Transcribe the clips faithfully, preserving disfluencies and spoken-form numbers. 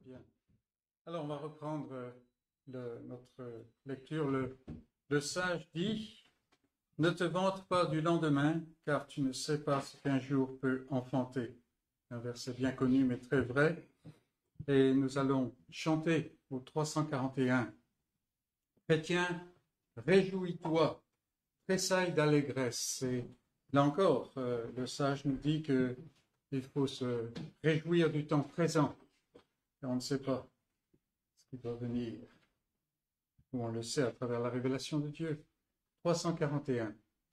Bien. Alors, on va reprendre le, notre lecture. Le, le sage dit, « Ne te vante pas du lendemain, car tu ne sais pas ce qu'un jour peut enfanter. » Un verset bien connu, mais très vrai. Et nous allons chanter au trois cent quarante et un. « Chrétien, réjouis-toi, tressaille d'allégresse. » Et là encore, euh, le sage nous dit qu'il faut se réjouir du temps présent. Et on ne sait pas ce qui va venir, ou on le sait à travers la révélation de Dieu. trois cent quarante et un.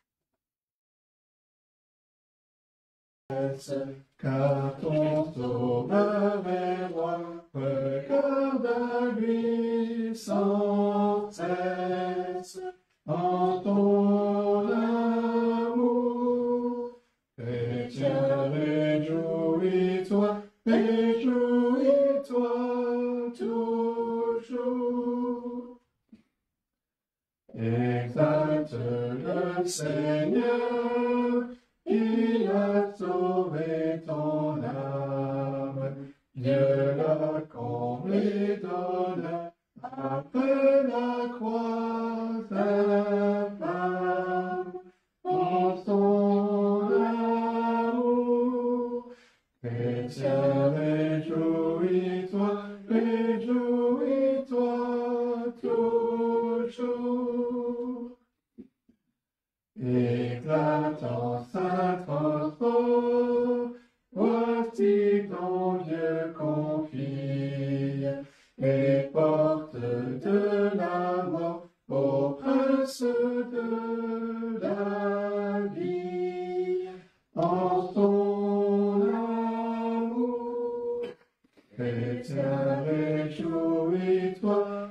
Car ton sauveur est roi, regarde à lui sans cesse, en ton amour. Chrétien, réjouis-toi, réjouis-toi toujours. Exalte le Seigneur, il a sauvé ton âme. Dieu l'a comblé d'honneur après la croix infâme. En son amour, chrétien, réjouis-toi, réjouis-toi toujours. Éclatant sa transport, voici ton Dieu confie les portes de la mort au prince de la vie. En son amour, chrétien, réjouis-toi,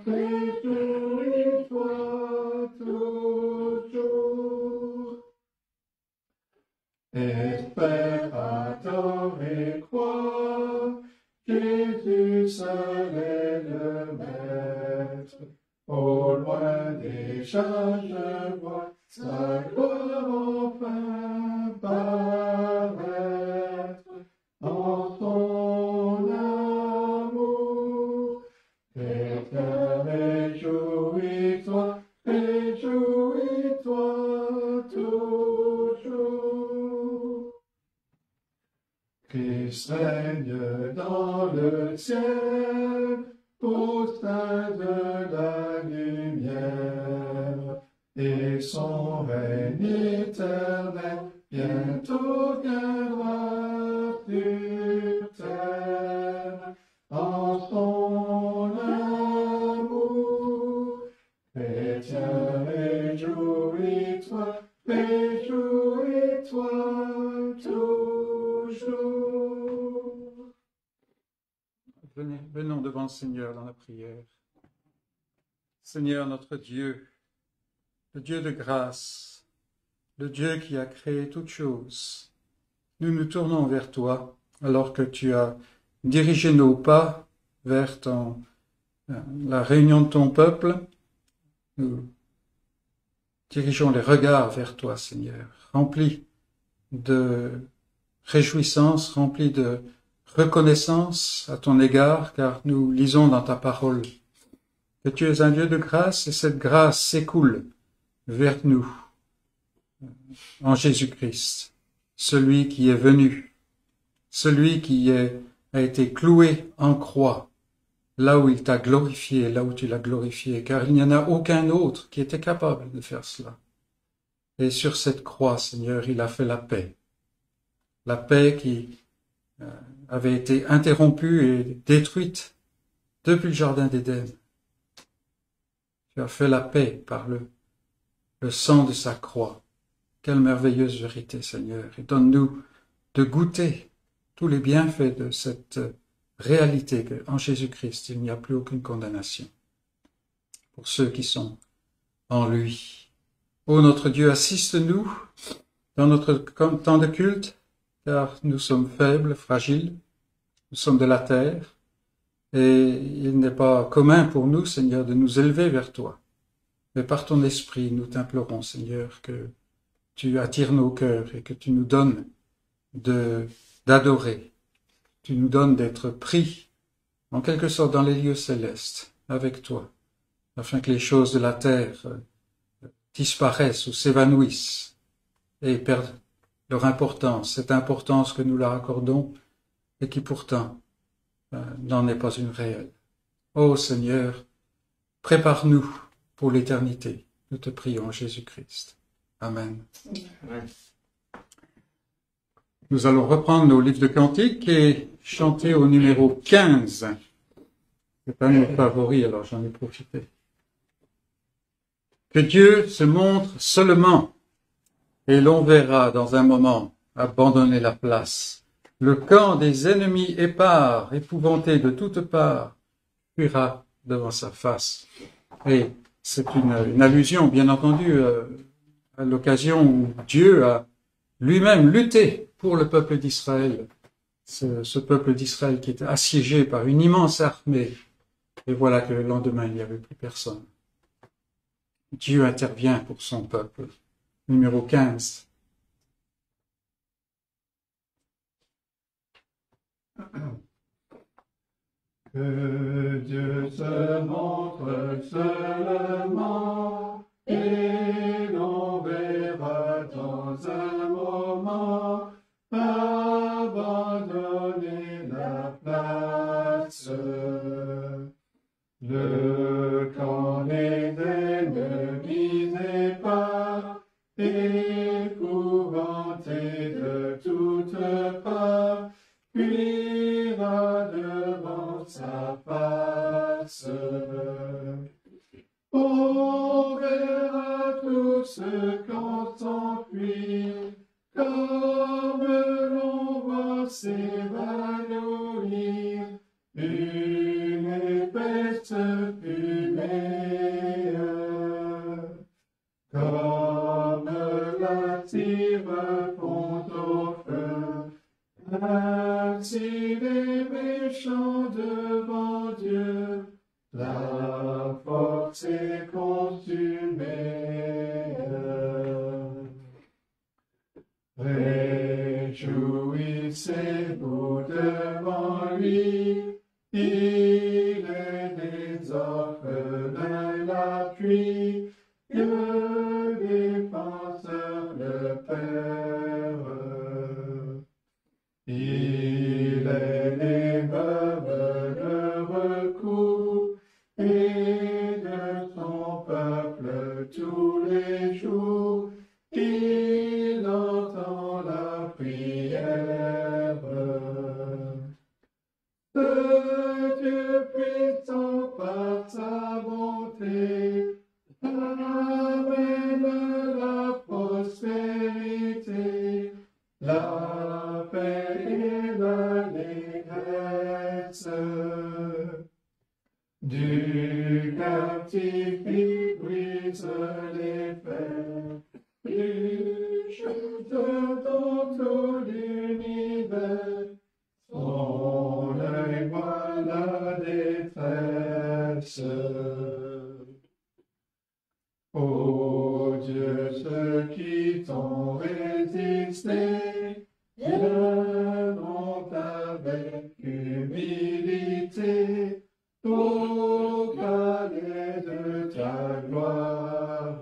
réjouis-toi toujours. Espère, adore et crois, Jésus seul est le Maître. Au loin déjà je vois sa gloire enfin paraître. En son amour, chrétien, réjouis-toi, réjouis-toi toujours. Christ règne dans le ciel, au sein de la lumière, et son règne éternel bientôt viendra sur terre. En son amour, chrétien, réjouis-toi, réjouis-toi toujours. Venez, venons devant le Seigneur dans la prière. Seigneur notre Dieu, le Dieu de grâce, le Dieu qui a créé toutes choses, nous nous tournons vers toi alors que tu as dirigé nos pas vers ton, la réunion de ton peuple. Nous dirigeons les regards vers toi, Seigneur, remplis de réjouissance, remplis de reconnaissance à ton égard, car nous lisons dans ta parole que tu es un Dieu de grâce et cette grâce s'écoule vers nous en Jésus-Christ, celui qui est venu, celui qui est, a été cloué en croix, là où il t'a glorifié, là où tu l'as glorifié, car il n'y en a aucun autre qui était capable de faire cela. Et sur cette croix, Seigneur, il a fait la paix, la paix qui euh, avait été interrompue et détruite depuis le jardin d'Éden. Tu as fait la paix par le, le sang de sa croix. Quelle merveilleuse vérité, Seigneur. Et donne-nous de goûter tous les bienfaits de cette réalité qu'en Jésus-Christ, il n'y a plus aucune condamnation pour ceux qui sont en lui. Ô notre Dieu, assiste-nous dans notre temps de culte, car nous sommes faibles, fragiles, nous sommes de la terre, et il n'est pas commun pour nous, Seigneur, de nous élever vers toi. Mais par ton esprit, nous t'implorons, Seigneur, que tu attires nos cœurs et que tu nous donnes de, d'adorer. Tu nous donnes d'être pris en quelque sorte dans les lieux célestes, avec toi, afin que les choses de la terre disparaissent ou s'évanouissent et perdent leur importance, cette importance que nous leur accordons et qui pourtant euh, n'en est pas une réelle. Ô Seigneur, prépare-nous pour l'éternité. Nous te prions, Jésus-Christ. Amen. Amen. Nous allons reprendre nos livres de cantiques et chanter au numéro quinze. C'est un de nos favoris, alors j'en ai profité. Que Dieu se montre seulement, et l'on verra dans un moment abandonner la place. Le camp des ennemis épars, épouvanté de toutes parts, fuira devant sa face. Et c'est une, une allusion, bien entendu, euh, à l'occasion où Dieu a lui-même lutté pour le peuple d'Israël, ce, ce peuple d'Israël qui était assiégé par une immense armée. Et voilà que le lendemain, il n'y avait plus personne. Dieu intervient pour son peuple. Numéro quinze. Que Dieu se montre seulement, et l'on verra dans un moment abandonner la place. Le camp des ennemis épars, épouvanté de toutes parts, fuira devant sa face. On verra tout ce camp s'enfuir, comme l'on voit s'évanouir une épaisse fumée. Comme la cire fond au feu, ainsi les méchants devant Dieu, la force est consumée. Réjouissez-vous devant lui, il est des orphelins l'appui, le défenseur le Père. Il est les veuves le recours, et de son peuple tous les jours, il entend la prière. Ce Dieu puissant par sa bonté amène la prospérité, la paix et l'allégresse. Du captif il brise les fers, il chante dans tout l'univers, son œil voit la détresse. Ô Dieu, ceux qui t'ont résisté, viendront avec humilité au palais de ta gloire.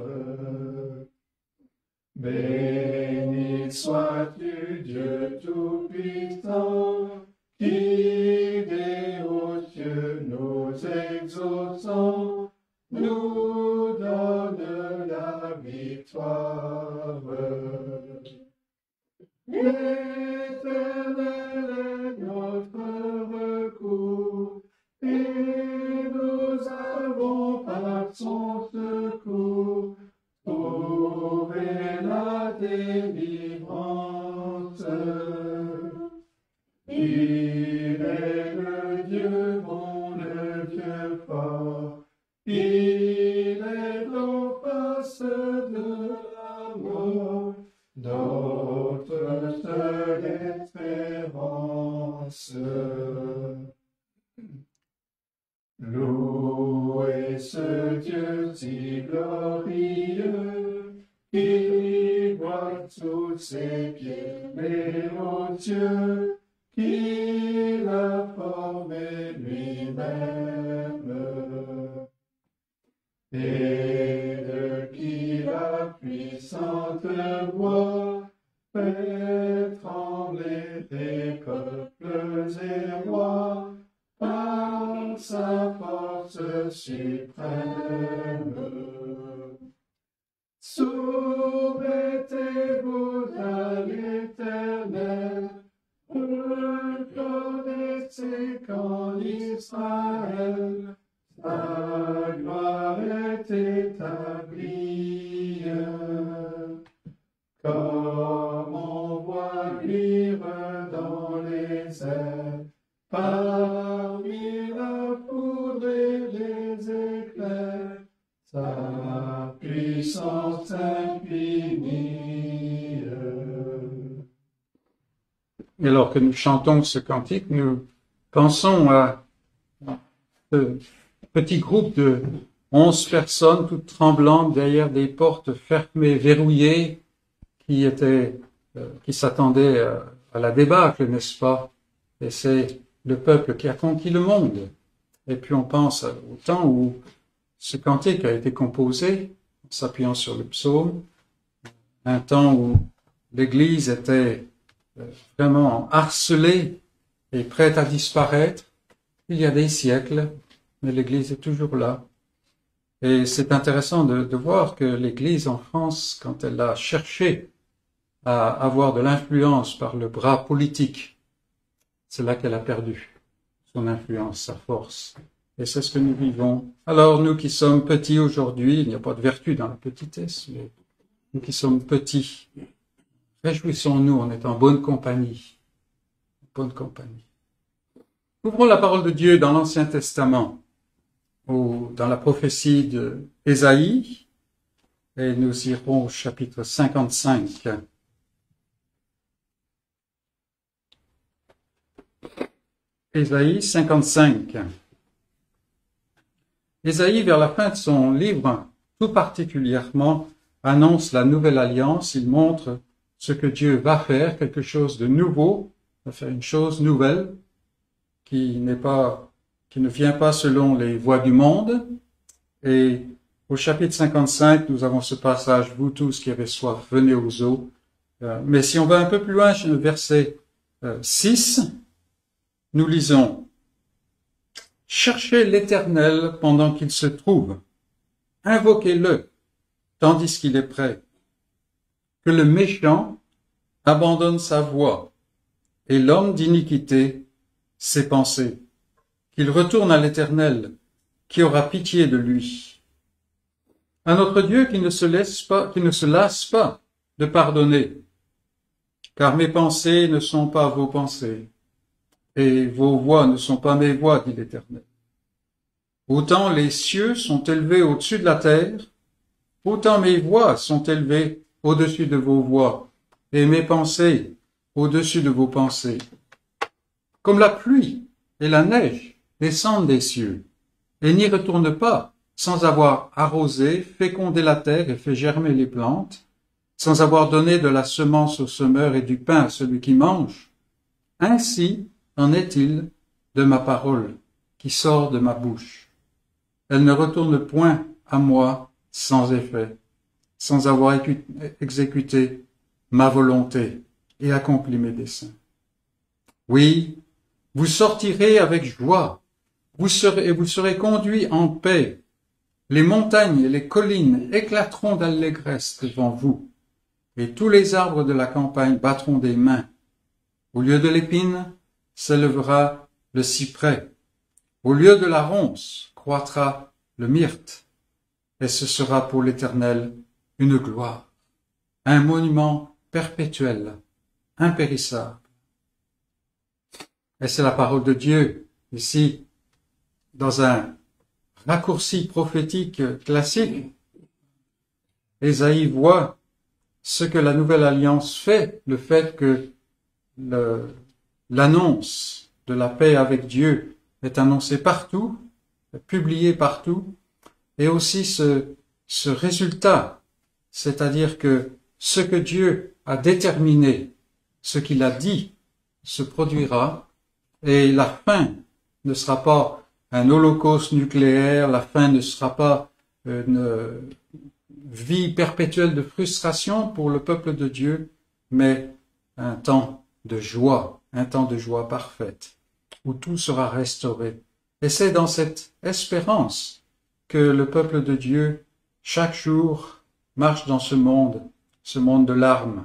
Béni sois-tu, Dieu Tout-Puissant, qui des hauts cieux nous exauçant, nous donne la victoire. L'Éternel est notre recours, et nous avons par son secours trouvé la délivrance. Il est le Dieu bon, le Dieu fort, il est en face de la mort, notre seule espérance. Louez ce Dieu si glorieux, qui voit sous ses pieds les hauts cieux, qui l'a formé lui même. Et de qui la puissante voix fait trembler les peuples et rois par sa force suprême. Soumettez-vous à l'Éternel, reconnaissez qu'en Israël, sa gloire est établie. Comme on voit luire dans les airs, parmi la foudre et les éclairs, sa puissance infinie. Et alors que nous chantons ce cantique, nous pensons à ce petit groupe de onze personnes, toutes tremblantes derrière des portes fermées, verrouillées, qui étaient, euh, qui s'attendaient à, à la débâcle, n'est-ce pas? Et c'est le peuple qui a conquis le monde. Et puis on pense au temps où ce cantique a été composé, en s'appuyant sur le psaume, un temps où l'Église était vraiment harcelée et prête à disparaître. Il y a des siècles, mais l'Église est toujours là. Et c'est intéressant de, de voir que l'Église en France, quand elle a cherché à avoir de l'influence par le bras politique, c'est là qu'elle a perdu son influence, sa force. Et c'est ce que nous vivons. Alors, nous qui sommes petits aujourd'hui, il n'y a pas de vertu dans la petitesse, mais nous qui sommes petits, réjouissons-nous, on est en bonne compagnie. Bonne compagnie. Ouvrons la parole de Dieu dans l'Ancien Testament, ou dans la prophétie de Ésaïe, et nous irons au chapitre cinquante-cinq. Ésaïe cinquante-cinq. Ésaïe, vers la fin de son livre, tout particulièrement, annonce la nouvelle alliance. Il montre ce que Dieu va faire, quelque chose de nouveau, va faire une chose nouvelle, qui n'est pas, qui ne vient pas selon les voies du monde. Et au chapitre cinquante-cinq, nous avons ce passage, vous tous qui avez soif, venez aux eaux. Euh, mais si on va un peu plus loin, verset euh, six, nous lisons, cherchez l'Éternel pendant qu'il se trouve, invoquez-le tandis qu'il est prêt. Que le méchant abandonne sa voie et l'homme d'iniquité ses pensées, qu'il retourne à l'Éternel, qui aura pitié de lui. À notre Dieu qui ne se laisse pas, qui ne se lasse pas de pardonner, car mes pensées ne sont pas vos pensées, et vos voix ne sont pas mes voix, dit l'Éternel. Autant les cieux sont élevés au-dessus de la terre, autant mes voix sont élevées au-dessus de vos voix, et mes pensées au-dessus de vos pensées. Comme la pluie et la neige descendent des cieux, et n'y retournent pas sans avoir arrosé, fécondé la terre et fait germer les plantes, sans avoir donné de la semence au semeur et du pain à celui qui mange, ainsi en est-il de ma parole qui sort de ma bouche. Elle ne retourne point à moi sans effet, sans avoir exécuté ma volonté et accompli mes desseins. Oui, vous sortirez avec joie, vous serez, et vous serez conduits en paix. Les montagnes et les collines éclateront d'allégresse devant vous, et tous les arbres de la campagne battront des mains. Au lieu de l'épine, s'élèvera le cyprès. Au lieu de la ronce, croîtra le myrte. Et ce sera pour l'Éternel une gloire, un monument perpétuel, impérissable. Et c'est la parole de Dieu, ici, dans un raccourci prophétique classique. Ésaïe voit ce que la nouvelle alliance fait, le fait que le, l'annonce de la paix avec Dieu est annoncée partout, publiée partout, et aussi ce, ce résultat, c'est-à-dire que ce que Dieu a déterminé, ce qu'il a dit, se produira, et la fin ne sera pas un holocauste nucléaire, la fin ne sera pas une vie perpétuelle de frustration pour le peuple de Dieu, mais un temps de joie, un temps de joie parfaite, où tout sera restauré. Et c'est dans cette espérance que le peuple de Dieu, chaque jour, marche dans ce monde, ce monde de larmes.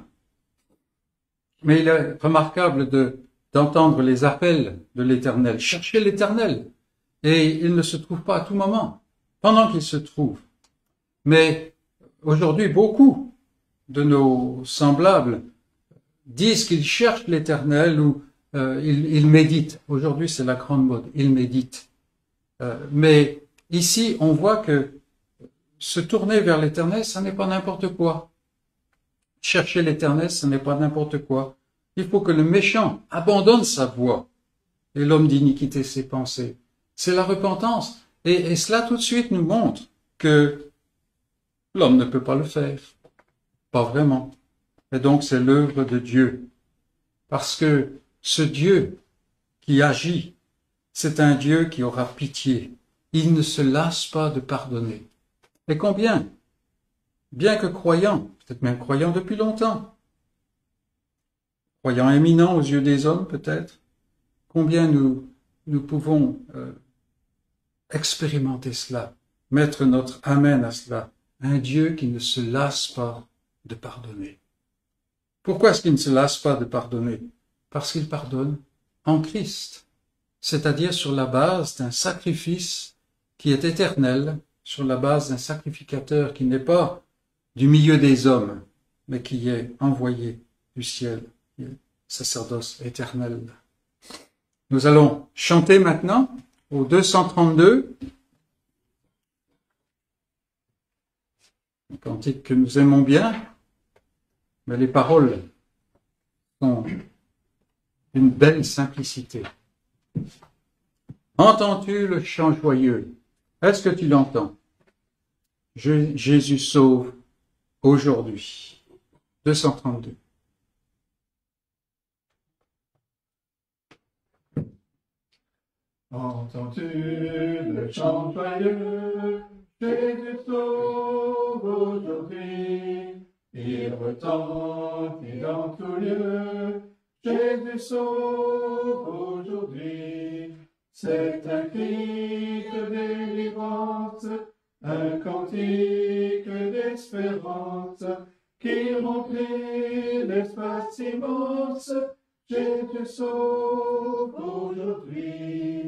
Mais il est remarquable de, d'entendre les appels de l'Éternel. Cherchez l'Éternel. Et il ne se trouve pas à tout moment, pendant qu'il se trouve. Mais aujourd'hui, beaucoup de nos semblables disent qu'ils cherchent l'Éternel ou euh, ils, ils méditent. Aujourd'hui, c'est la grande mode, ils méditent. Euh, mais ici, on voit que se tourner vers l'Éternel, ça n'est pas n'importe quoi. Chercher l'Éternel, ce n'est pas n'importe quoi. Il faut que le méchant abandonne sa voie et l'homme d'iniquité ses pensées. C'est la repentance. Et, et cela tout de suite nous montre que l'homme ne peut pas le faire. Pas vraiment. Et donc c'est l'œuvre de Dieu. Parce que ce Dieu qui agit, c'est un Dieu qui aura pitié. Il ne se lasse pas de pardonner. Et combien, bien que croyant, peut-être même croyant depuis longtemps, croyant éminent aux yeux des hommes peut-être, combien nous, nous pouvons euh, expérimenter cela, mettre notre amen à cela, un Dieu qui ne se lasse pas de pardonner. Pourquoi est-ce qu'il ne se lasse pas de pardonner? Parce qu'il pardonne en Christ, c'est-à-dire sur la base d'un sacrifice qui est éternel, sur la base d'un sacrificateur qui n'est pas du milieu des hommes, mais qui est envoyé du ciel, sacerdoce éternel. Nous allons chanter maintenant au deux cent trente-deux, un cantique que nous aimons bien, mais les paroles sont d'une belle simplicité. Entends-tu le chant joyeux? Est-ce que tu l'entends? Je, Jésus sauve aujourd'hui. deux cent trente-deux. Entends-tu le chant joyeux? Jésus sauve aujourd'hui. Il retentit dans tout lieu. Jésus sauve aujourd'hui. C'est un cri de délivrance, un cantique d'espérance qui remplit l'espace immense. Jésus sauve aujourd'hui.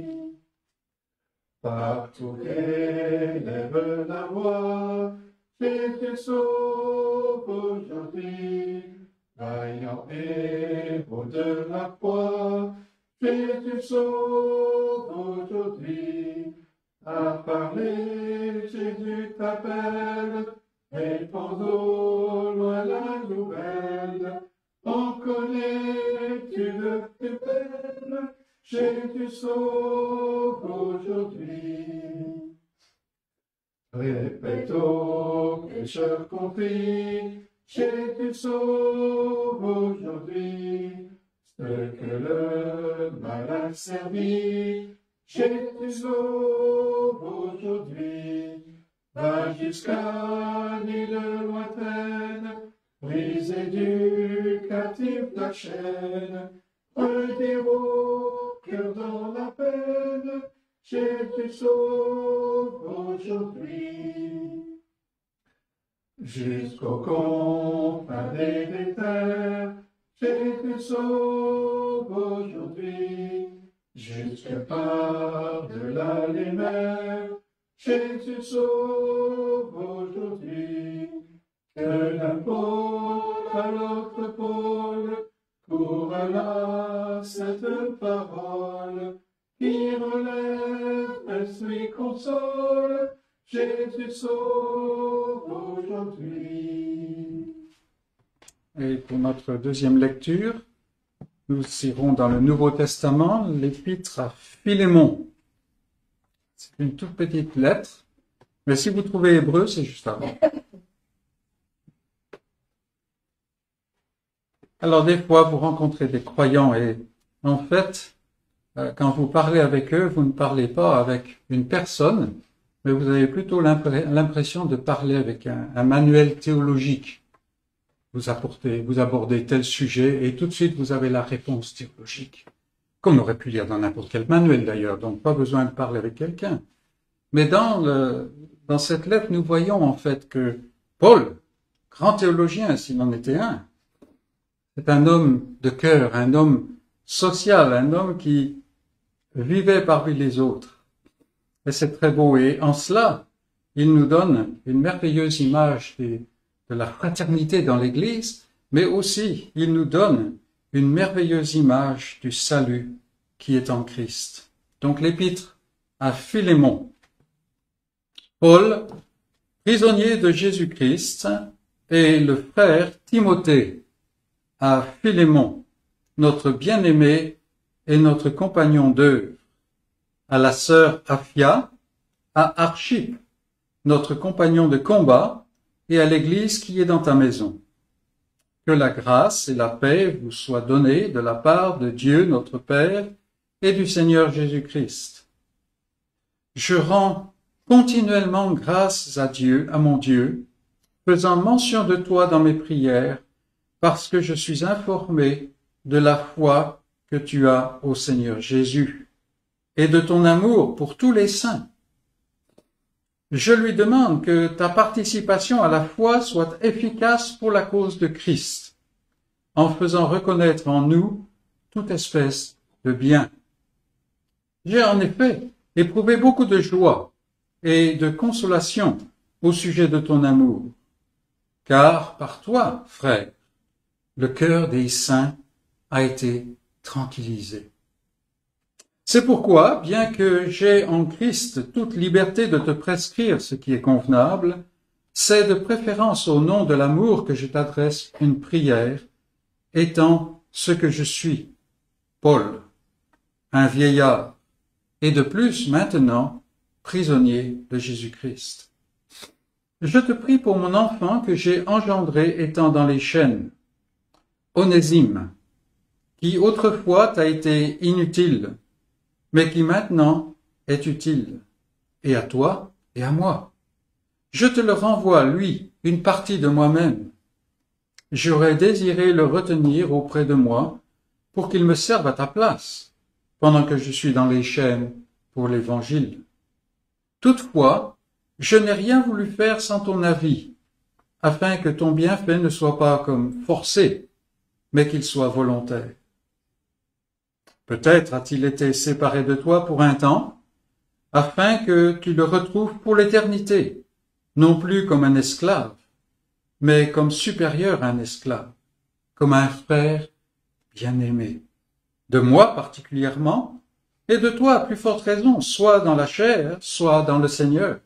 Partout élève la voix, Jésus sauve aujourd'hui. Vaillant héros de la croix, Jésus sauve aujourd'hui. À parler, Jésus t'appelle, réponds au loin la nouvelle. En connais-tu le plus belle? Jésus sauve aujourd'hui. Répète aux pécheurs confis, Jésus sauve aujourd'hui. Ce que le mal a servi, Jésus sauve aujourd'hui. Va jusqu'à l'île lointaine, briser du captif la chaîne, redire au cœur dans la peine, Jésus sauve aujourd'hui. Jusqu'aux confins des terres, Jésus sauve aujourd'hui. Jusque par-delà les mers, Jésus sauve aujourd'hui. Que d'un pôle à l'autre pôle court là cette parole qui relève, instruit, console. Jésus sauve aujourd'hui. Et pour notre deuxième lecture, nous irons dans le Nouveau Testament, l'épître à Philémon. C'est une toute petite lettre, mais si vous trouvez Hébreu, c'est juste avant. Alors des fois, vous rencontrez des croyants et en fait, euh, quand vous parlez avec eux, vous ne parlez pas avec une personne, mais vous avez plutôt l'impression de parler avec un, un manuel théologique. Vous apportez, vous abordez tel sujet et tout de suite vous avez la réponse théologique. Comme on aurait pu lire dans n'importe quel manuel d'ailleurs, donc pas besoin de parler avec quelqu'un. Mais dans, le, dans cette lettre, nous voyons en fait que Paul, grand théologien s'il en était un, c'est un homme de cœur, un homme social, un homme qui vivait parmi les autres. Et c'est très beau. Et en cela, il nous donne une merveilleuse image des, de la fraternité dans l'Église, mais aussi il nous donne une merveilleuse image du salut qui est en Christ. Donc l'épître à Philémon. Paul, prisonnier de Jésus-Christ, et le frère Timothée à Philémon, notre bien-aimé et notre compagnon d'œuvre, à la sœur Aphia, à Archippe, notre compagnon de combat, et à l'Église qui est dans ta maison. Que la grâce et la paix vous soient données de la part de Dieu notre Père et du Seigneur Jésus-Christ. Je rends continuellement grâce à Dieu, à mon Dieu, faisant mention de toi dans mes prières, parce que je suis informé de la foi que tu as au Seigneur Jésus et de ton amour pour tous les saints. Je lui demande que ta participation à la foi soit efficace pour la cause de Christ, en faisant reconnaître en nous toute espèce de bien. J'ai en effet éprouvé beaucoup de joie et de consolation au sujet de ton amour, car par toi, frère, le cœur des saints a été tranquillisé. C'est pourquoi, bien que j'ai en Christ toute liberté de te prescrire ce qui est convenable, c'est de préférence au nom de l'amour que je t'adresse une prière, étant ce que je suis, Paul, un vieillard, et de plus maintenant prisonnier de Jésus-Christ. Je te prie pour mon enfant que j'ai engendré étant dans les chaînes, Onésime, qui autrefois t'a été inutile, mais qui maintenant est utile, et à toi et à moi. Je te le renvoie, lui, une partie de moi-même. J'aurais désiré le retenir auprès de moi pour qu'il me serve à ta place, pendant que je suis dans les chaînes pour l'Évangile. Toutefois, je n'ai rien voulu faire sans ton avis, afin que ton bienfait ne soit pas comme forcé, mais qu'il soit volontaire. Peut-être a-t-il été séparé de toi pour un temps, afin que tu le retrouves pour l'éternité, non plus comme un esclave, mais comme supérieur à un esclave, comme un frère bien-aimé. De moi particulièrement, et de toi à plus forte raison, soit dans la chair, soit dans le Seigneur.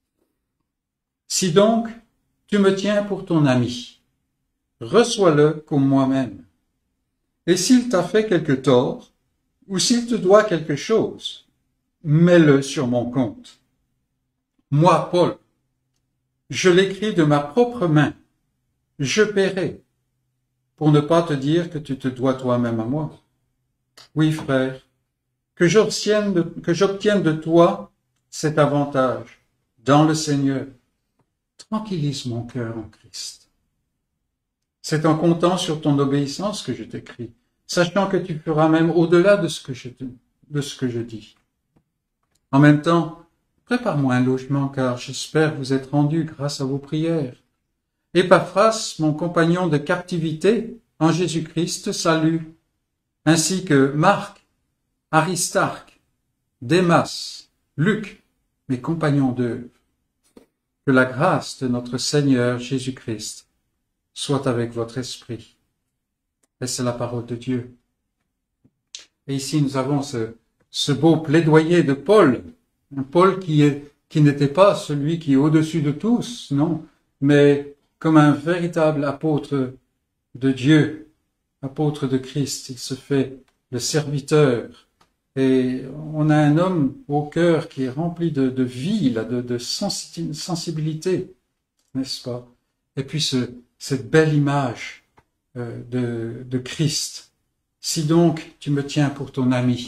Si donc tu me tiens pour ton ami, reçois-le comme moi-même. Et s'il t'a fait quelque tort, ou s'il te doit quelque chose, mets-le sur mon compte. Moi, Paul, je l'écris de ma propre main, je paierai, pour ne pas te dire que tu te dois toi-même à moi. Oui, frère, que j'obtienne de, que j'obtienne de toi cet avantage dans le Seigneur. Tranquillise mon cœur en Christ. C'est en comptant sur ton obéissance que je t'écris, sachant que tu feras même au-delà de ce que je, de ce que je dis. En même temps, prépare-moi un logement, car j'espère vous être rendu grâce à vos prières. Épaphras, mon compagnon de captivité en Jésus-Christ, salue, ainsi que Marc, Aristarque, Démas, Luc, mes compagnons d'œuvre. Que la grâce de notre Seigneur Jésus-Christ soit avec votre esprit. Et c'est la parole de Dieu. Et ici, nous avons ce, ce beau plaidoyer de Paul. Un Paul qui est, qui n'était pas celui qui est au-dessus de tous, non, mais comme un véritable apôtre de Dieu, apôtre de Christ. Il se fait le serviteur. Et on a un homme au cœur qui est rempli de, de vie, là, de, de sensibilité, n'est-ce pas? Et puis ce, cette belle image euh, de, de Christ. Si donc tu me tiens pour ton ami,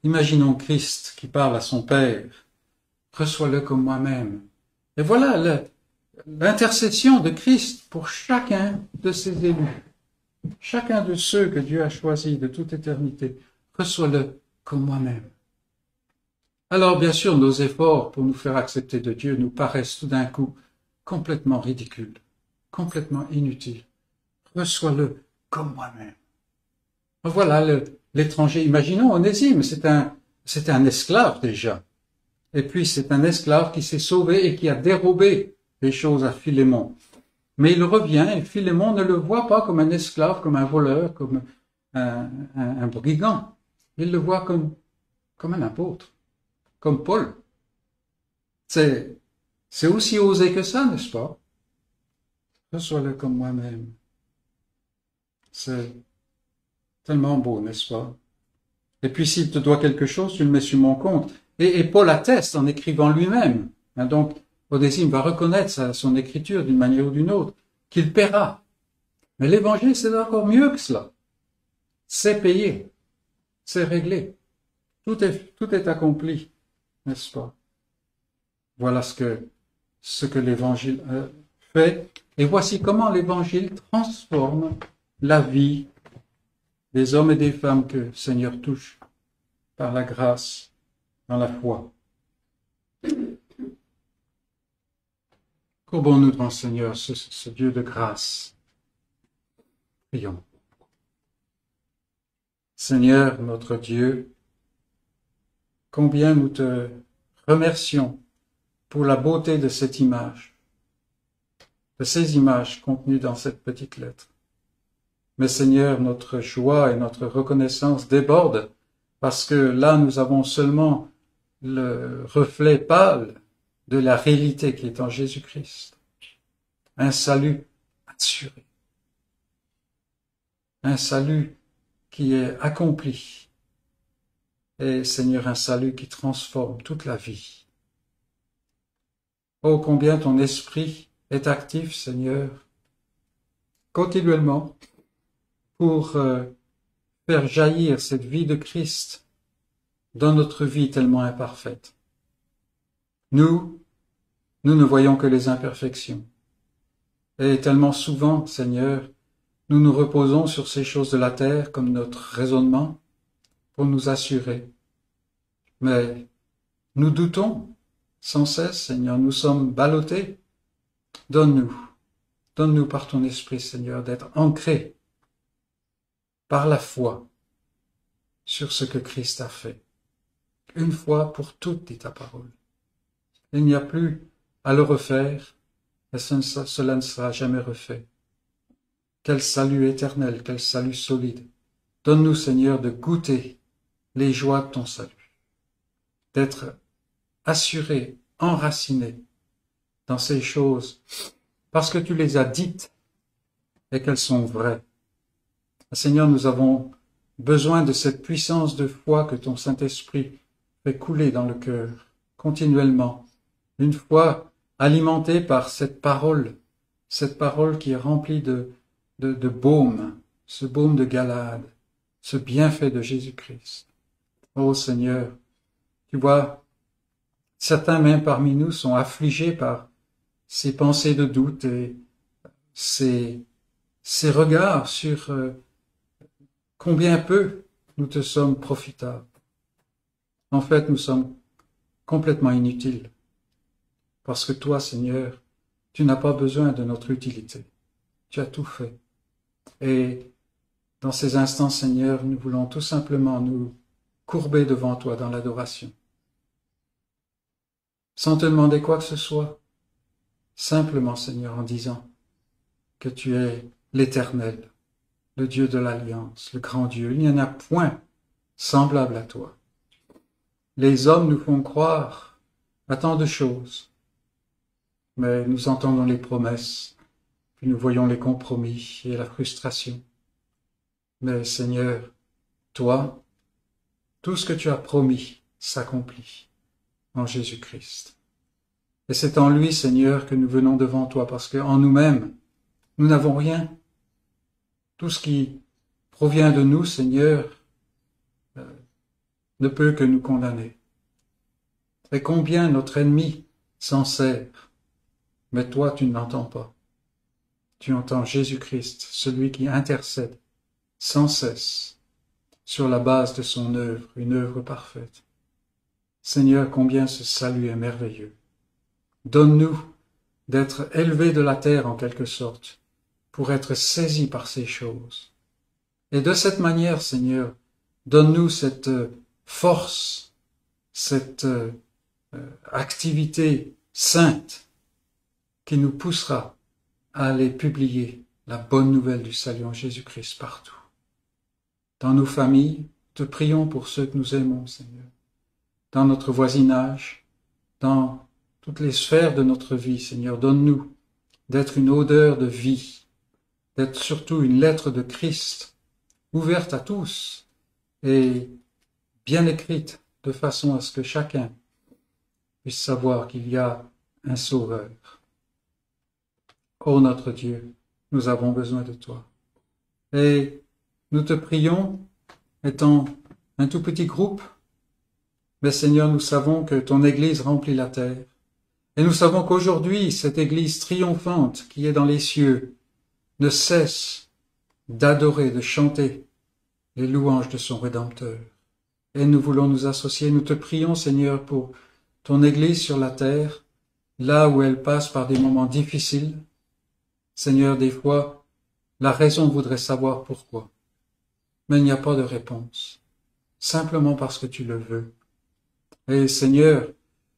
Imaginons Christ qui parle à son Père. Reçois-le comme moi-même. Et voilà le, l'intercession de Christ pour chacun de ses élus. Chacun de ceux que Dieu a choisis de toute éternité. Reçois-le comme moi-même. Alors, bien sûr, nos efforts pour nous faire accepter de Dieu nous paraissent tout d'un coup complètement ridicules, complètement inutiles. Reçois-le comme moi-même. Voilà le, l'étranger. Imaginons Onésime, c'est un, c'est un esclave déjà. Et puis c'est un esclave qui s'est sauvé et qui a dérobé les choses à Philémon. Mais il revient et Philémon ne le voit pas comme un esclave, comme un voleur, comme un, un, un brigand. Il le voit comme, comme un apôtre, comme Paul. C'est, c'est aussi osé que ça, n'est-ce pas? Reçois-le comme moi-même. C'est tellement beau, n'est-ce pas? Et puis s'il te doit quelque chose, tu le mets sur mon compte. Et, et Paul atteste en écrivant lui-même. Hein, donc, Onésime va reconnaître sa, son écriture d'une manière ou d'une autre, qu'il paiera. Mais l'évangile, c'est encore mieux que cela. C'est payé. C'est réglé. Tout est, tout est accompli, n'est-ce pas? Voilà ce que, ce que l'évangile euh, fait. Et voici comment l'évangile transforme la vie des hommes et des femmes que le Seigneur touche par la grâce dans la foi. Courbons-nous devant le Seigneur, ce, ce Dieu de grâce. Prions. Seigneur, notre Dieu, combien nous te remercions pour la beauté de cette image, de ces images contenues dans cette petite lettre. Mais Seigneur, notre joie et notre reconnaissance débordent parce que là, nous avons seulement le reflet pâle de la réalité qui est en Jésus-Christ. Un salut assuré. Un salut qui est accompli. Et Seigneur, un salut qui transforme toute la vie. Oh, combien ton esprit est actif, Seigneur, continuellement, pour euh, faire jaillir cette vie de Christ dans notre vie tellement imparfaite. Nous, nous ne voyons que les imperfections. Et tellement souvent, Seigneur, nous nous reposons sur ces choses de la terre comme notre raisonnement pour nous assurer. Mais nous doutons sans cesse, Seigneur, nous sommes ballottés. Donne-nous, donne-nous par ton esprit, Seigneur, d'être ancrés par la foi sur ce que Christ a fait. Une fois pour toutes, dit ta parole. Il n'y a plus à le refaire, et cela ne sera jamais refait. Quel salut éternel, quel salut solide. Donne-nous, Seigneur, de goûter les joies de ton salut, d'être assurés, enracinés dans ces choses, parce que tu les as dites et qu'elles sont vraies. Seigneur, nous avons besoin de cette puissance de foi que ton Saint-Esprit fait couler dans le cœur, continuellement, une foi alimentée par cette parole, cette parole qui est remplie de, de, de baume, ce baume de Galade, ce bienfait de Jésus-Christ. Ô Seigneur, tu vois, certains même parmi nous sont affligés par ces pensées de doute et ces, ces regards sur euh, combien peu nous te sommes profitables. En fait, nous sommes complètement inutiles. Parce que toi, Seigneur, tu n'as pas besoin de notre utilité. Tu as tout fait. Et dans ces instants, Seigneur, nous voulons tout simplement nous courber devant toi dans l'adoration. Sans te demander quoi que ce soit. Simplement, Seigneur, en disant que tu es l'Éternel, le Dieu de l'Alliance, le grand Dieu. Il n'y en a point semblable à toi. Les hommes nous font croire à tant de choses, mais nous entendons les promesses, puis nous voyons les compromis et la frustration. Mais Seigneur, toi, tout ce que tu as promis s'accomplit en Jésus-Christ. Et c'est en lui, Seigneur, que nous venons devant toi, parce qu'en nous-mêmes, nous n'avons rien. Tout ce qui provient de nous, Seigneur, euh, ne peut que nous condamner. Et combien notre ennemi s'en sert, mais toi tu ne l'entends pas. Tu entends Jésus-Christ, celui qui intercède sans cesse sur la base de son œuvre, une œuvre parfaite. Seigneur, combien ce salut est merveilleux. Donne-nous d'être élevés de la terre en quelque sorte, pour être saisis par ces choses. Et de cette manière, Seigneur, donne-nous cette force, cette euh, activité sainte qui nous poussera à aller publier la bonne nouvelle du salut en Jésus-Christ partout. Dans nos familles, te prions pour ceux que nous aimons, Seigneur. Dans notre voisinage, dans toutes les sphères de notre vie, Seigneur, donne-nous d'être une odeur de vie, d'être surtout une lettre de Christ, ouverte à tous et bien écrite, de façon à ce que chacun puisse savoir qu'il y a un Sauveur. Ô notre Dieu, nous avons besoin de toi. Et nous te prions, étant un tout petit groupe, mais Seigneur, nous savons que ton Église remplit la terre. Et nous savons qu'aujourd'hui, cette Église triomphante qui est dans les cieux ne cesse d'adorer, de chanter les louanges de son Rédempteur. Et nous voulons nous associer. Nous te prions, Seigneur, pour ton Église sur la terre, là où elle passe par des moments difficiles. Seigneur, des fois, la raison voudrait savoir pourquoi. Mais il n'y a pas de réponse. Simplement parce que tu le veux. Et Seigneur,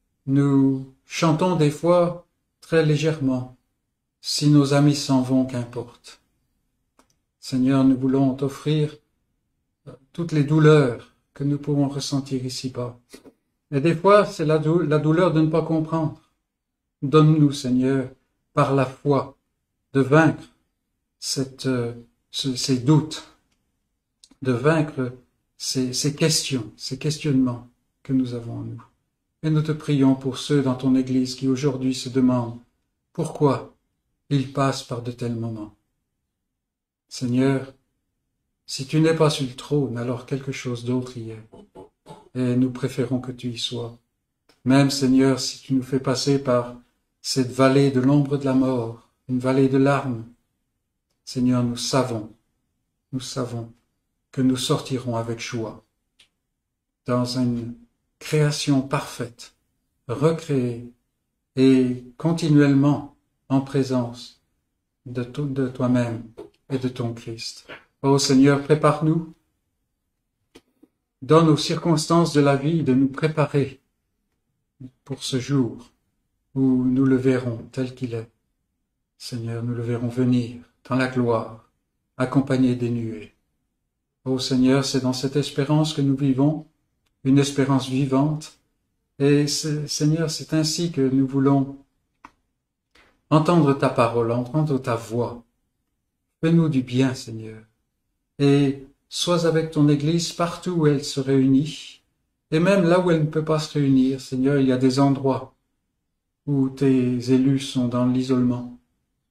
nous chantons des fois très légèrement. Si nos amis s'en vont, qu'importe. Seigneur, nous voulons t'offrir toutes les douleurs que nous pouvons ressentir ici-bas. Et des fois, c'est la, dou- la douleur de ne pas comprendre. Donne-nous, Seigneur, par la foi, de vaincre cette, euh, ce, ces doutes, de vaincre ces, ces questions, ces questionnements que nous avons en nous. Et nous te prions pour ceux dans ton Église qui aujourd'hui se demandent pourquoi ils passent par de tels moments. Seigneur, si tu n'es pas sur le trône, alors quelque chose d'autre y est. Et nous préférons que tu y sois. Même, Seigneur, si tu nous fais passer par cette vallée de l'ombre de la mort, une vallée de larmes, Seigneur, nous savons, nous savons que nous sortirons avec joie dans une création parfaite, recréée et continuellement en présence de, to- de toi-même et de ton Christ. Ô Seigneur, prépare-nous, donne aux circonstances de la vie de nous préparer pour ce jour où nous le verrons tel qu'il est. Seigneur, nous le verrons venir dans la gloire, accompagné des nuées. Ô Seigneur, c'est dans cette espérance que nous vivons, une espérance vivante. Et Seigneur, c'est ainsi que nous voulons entendre ta parole, entendre ta voix. Fais-nous du bien, Seigneur. Et sois avec ton Église partout où elle se réunit. Et même là où elle ne peut pas se réunir, Seigneur, il y a des endroits où tes élus sont dans l'isolement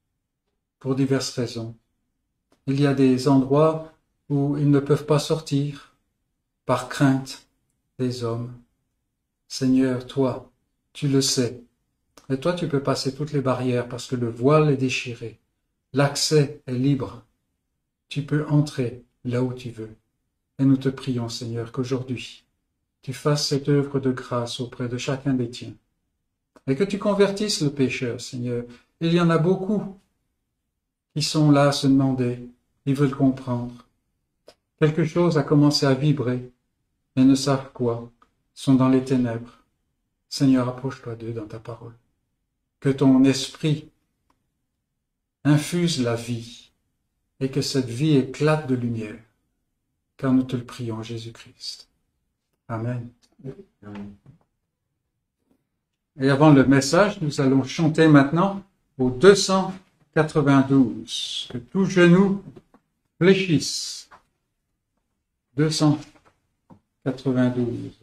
pour diverses raisons. Il y a des endroits où ils ne peuvent pas sortir par crainte des hommes. Seigneur, toi, tu le sais. Et toi, tu peux passer toutes les barrières parce que le voile est déchiré. L'accès est libre. Tu peux entrer là où tu veux. Et nous te prions, Seigneur, qu'aujourd'hui, tu fasses cette œuvre de grâce auprès de chacun des tiens. Et que tu convertisses le pécheur, Seigneur. Il y en a beaucoup qui sont là à se demander, ils veulent comprendre. Quelque chose a commencé à vibrer, mais ne savent quoi, sont dans les ténèbres. Seigneur, approche-toi d'eux dans ta parole. Que ton esprit infuse la vie et que cette vie éclate de lumière, car nous te le prions, Jésus-Christ. Amen. Et avant le message, nous allons chanter maintenant au deux cent quatre-vingt-douze. Que tout genou fléchisse. deux cent quatre-vingt-douze.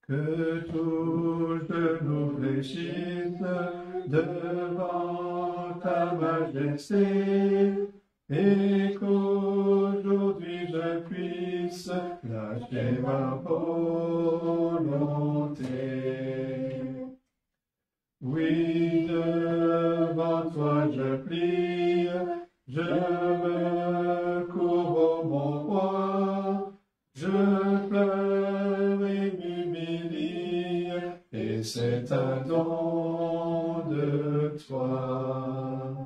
que tout genou fléchisse devant ta majesté, et qu'aujourd'hui je puisse lâcher ma volonté. Oui, devant toi je plie, je me cours, mon roi, je pleure et m'humilie, et c'est un don de toi.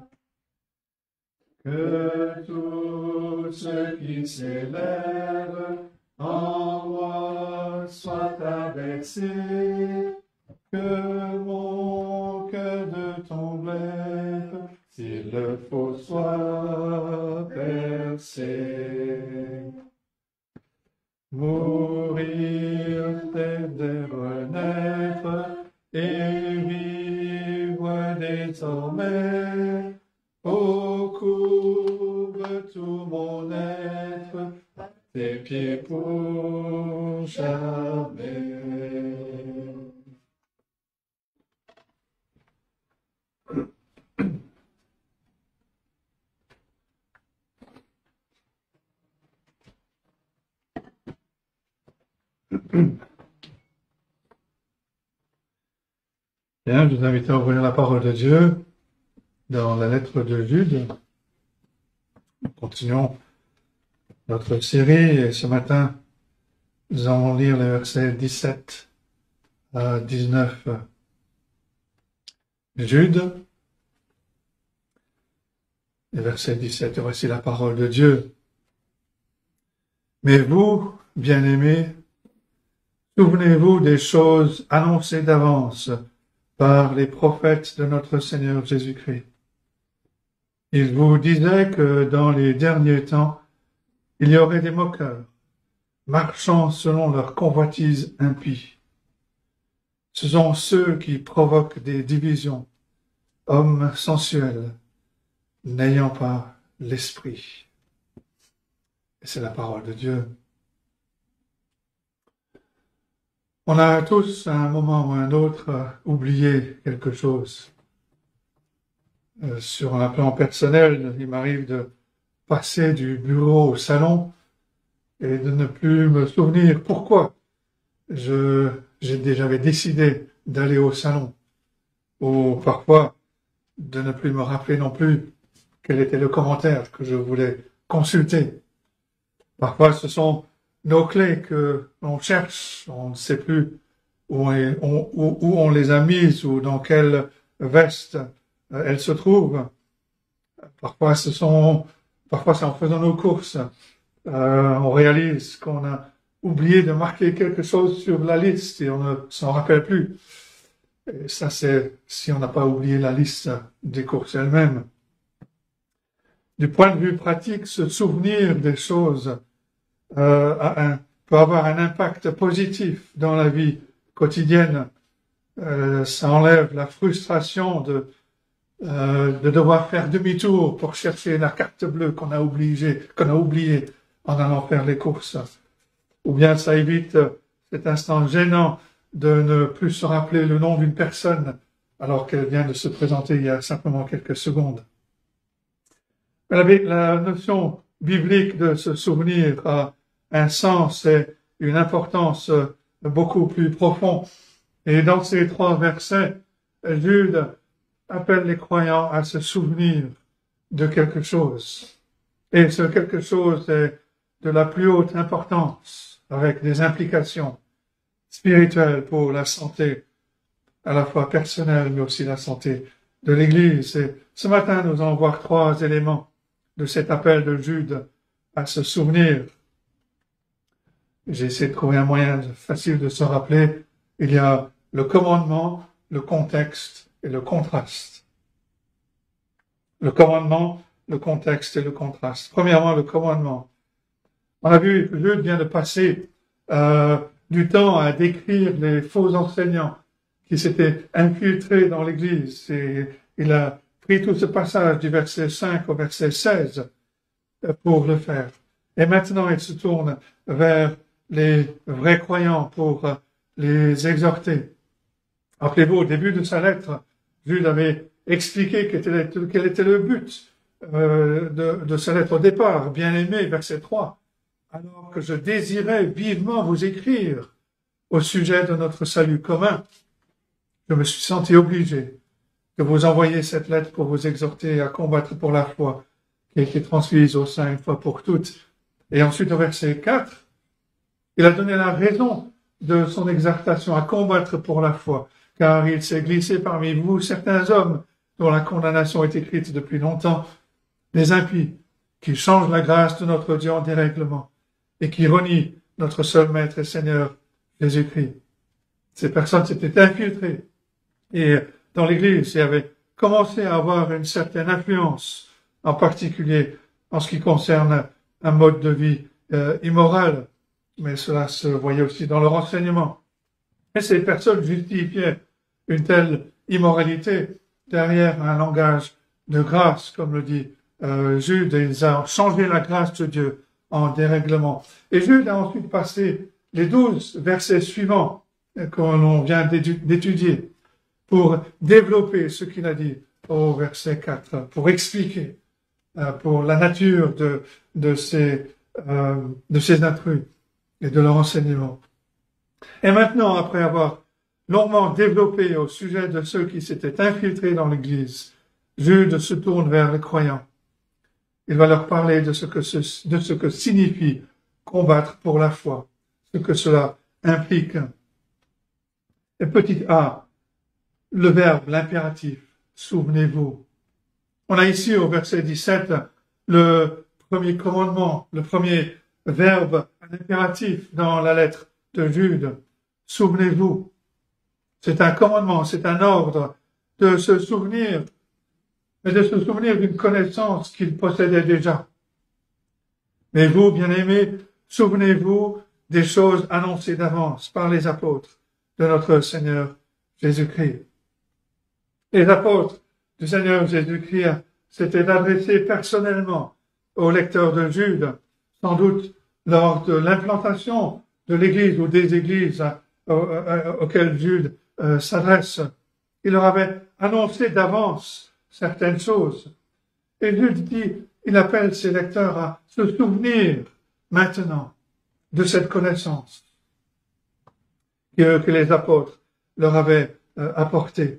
Que tout ce qui s'élève en moi soit abaissé, que mon cœur de ton glaive, s'il le faut, soit percé. Mourir, t'aider, renaître, et vivre désormais. Oh, couvre tout mon être, tes pieds pour jamais. Bien, je vous invite à ouvrir la parole de Dieu dans la lettre de Jude. Nous continuons notre série et ce matin, nous allons lire les versets dix-sept à dix-neuf. Jude, les versets dix-sept, voici la parole de Dieu. Mais vous, bien-aimés, souvenez-vous des choses annoncées d'avance par les prophètes de notre Seigneur Jésus-Christ. Ils vous disaient que dans les derniers temps, il y aurait des moqueurs, marchant selon leur convoitise impie. Ce sont ceux qui provoquent des divisions, hommes sensuels, n'ayant pas l'esprit. Et c'est la parole de Dieu. On a tous, à un moment ou à un autre, oublié quelque chose. Euh, sur un plan personnel, il m'arrive de passer du bureau au salon et de ne plus me souvenir pourquoi je, j'ai déjà décidé d'aller au salon. Ou parfois, de ne plus me rappeler non plus quel était le commentaire que je voulais consulter. Parfois, ce sont nos clés que l'on cherche, on ne sait plus où on, où, où on les a mises ou dans quelle veste euh, elles se trouvent. Parfois, ce sont, parfois c'est en faisant nos courses, euh, on réalise qu'on a oublié de marquer quelque chose sur la liste et on ne s'en rappelle plus. Et ça, c'est si on n'a pas oublié la liste des courses elles-mêmes. Du point de vue pratique, se souvenir des choses Euh, un, peut avoir un impact positif dans la vie quotidienne. Euh, ça enlève la frustration de, euh, de devoir faire demi-tour pour chercher la carte bleue qu'on a obligé, qu'on a oubliée en allant faire les courses. Ou bien ça évite cet instant gênant de ne plus se rappeler le nom d'une personne alors qu'elle vient de se présenter il y a simplement quelques secondes. La, la notion biblique de se souvenir a un sens et une importance beaucoup plus profonde. Et dans ces trois versets, Jude appelle les croyants à se souvenir de quelque chose. Et ce quelque chose est de la plus haute importance, avec des implications spirituelles pour la santé, à la fois personnelle, mais aussi la santé de l'Église. Et ce matin, nous allons voir trois éléments de cet appel de Jude à se souvenir. J'ai essayé de trouver un moyen facile de se rappeler. Il y a le commandement, le contexte et le contraste. Le commandement, le contexte et le contraste. Premièrement, le commandement. On a vu que Jude vient de passer euh, du temps à décrire les faux enseignants qui s'étaient infiltrés dans l'Église. Et il a pris tout ce passage du verset cinq au verset seize pour le faire. Et maintenant, il se tourne vers les vrais croyants pour les exhorter. Rappelez-vous, au début de sa lettre, Jude avait expliqué quel était, quel était le but euh, de, de sa lettre au départ. Bien-aimé, verset trois. Alors que je désirais vivement vous écrire au sujet de notre salut commun, je me suis senti obligé de vous envoyer cette lettre pour vous exhorter à combattre pour la foi qui a été transmise au sein une fois pour toutes. Et ensuite, au verset quatre, il a donné la raison de son exhortation à combattre pour la foi, car il s'est glissé parmi vous certains hommes dont la condamnation est écrite depuis longtemps, les impies, qui changent la grâce de notre Dieu en dérèglement et qui renient notre seul Maître et Seigneur, Jésus-Christ. Ces personnes s'étaient infiltrées et dans l'Église et avaient commencé à avoir une certaine influence, en particulier en ce qui concerne un mode de vie euh, immoral, mais cela se voyait aussi dans leur enseignement. Et ces personnes justifiaient une telle immoralité derrière un langage de grâce, comme le dit euh, Jude, et ils ont changé la grâce de Dieu en dérèglement. Et Jude a ensuite passé les douze versets suivants que l'on vient d'étudier pour développer ce qu'il a dit au verset quatre, pour expliquer euh, pour la nature de, de ces, euh, de ces intrus et de leur enseignement. Et maintenant, après avoir longuement développé au sujet de ceux qui s'étaient infiltrés dans l'Église, Jude se tourne vers les croyants. Il va leur parler de ce que, ce, de ce que signifie combattre pour la foi, ce que cela implique. Et petit a, le verbe, l'impératif, souvenez-vous. On a ici au verset dix-sept le premier commandement, le premier verbe, un impératif dans la lettre de Jude. Souvenez-vous. C'est un commandement, c'est un ordre de se souvenir, mais de se souvenir d'une connaissance qu'il possédait déjà. Mais vous, bien-aimés, souvenez-vous des choses annoncées d'avance par les apôtres de notre Seigneur Jésus-Christ. Les apôtres du Seigneur Jésus-Christ s'étaient adressés personnellement aux lecteurs de Jude, sans doute lors de l'implantation de l'Église ou des églises auxquelles Jude euh, s'adresse. Il leur avait annoncé d'avance certaines choses. Et Jude dit, il appelle ses lecteurs à se souvenir maintenant de cette connaissance que, que les apôtres leur avaient euh, apportée.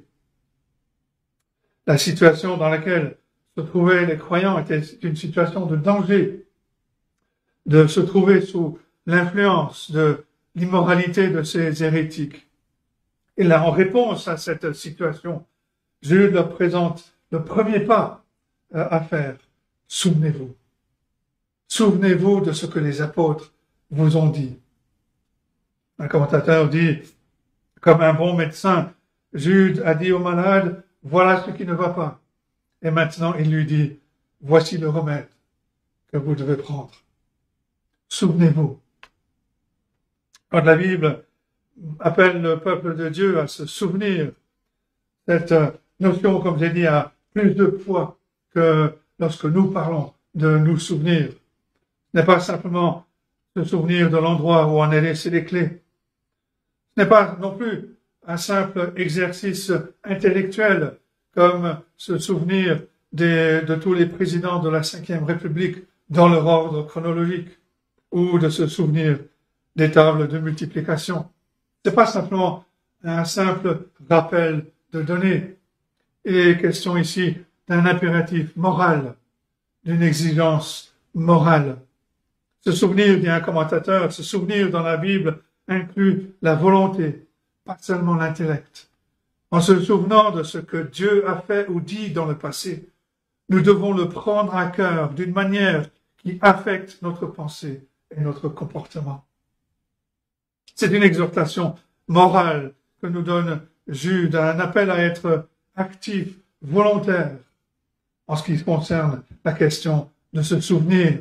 La situation dans laquelle se trouvaient les croyants était une situation de danger, de se trouver sous l'influence de l'immoralité de ces hérétiques. Et là, en réponse à cette situation, Jude leur présente le premier pas à faire. Souvenez-vous. Souvenez-vous de ce que les apôtres vous ont dit. Un commentateur dit, comme un bon médecin, Jude a dit au malade, voilà ce qui ne va pas. Et maintenant, il lui dit, voici le remède que vous devez prendre. Souvenez-vous. Quand la Bible appelle le peuple de Dieu à se souvenir, cette notion, comme j'ai dit, a plus de poids que lorsque nous parlons de nous souvenir. Ce n'est pas simplement se souvenir de l'endroit où on a laissé les clés. Ce n'est pas non plus un simple exercice intellectuel comme se souvenir des, de tous les présidents de la Cinquième République dans leur ordre chronologique ou de se souvenir des tables de multiplication. Ce n'est pas simplement un simple rappel de données. Il est question ici d'un impératif moral, d'une exigence morale. Se souvenir, dit un commentateur, se souvenir dans la Bible inclut la volonté, pas seulement l'intellect. En se souvenant de ce que Dieu a fait ou dit dans le passé, nous devons le prendre à cœur d'une manière qui affecte notre pensée et notre comportement. C'est une exhortation morale que nous donne Jude, un appel à être actif, volontaire, en ce qui concerne la question de se souvenir.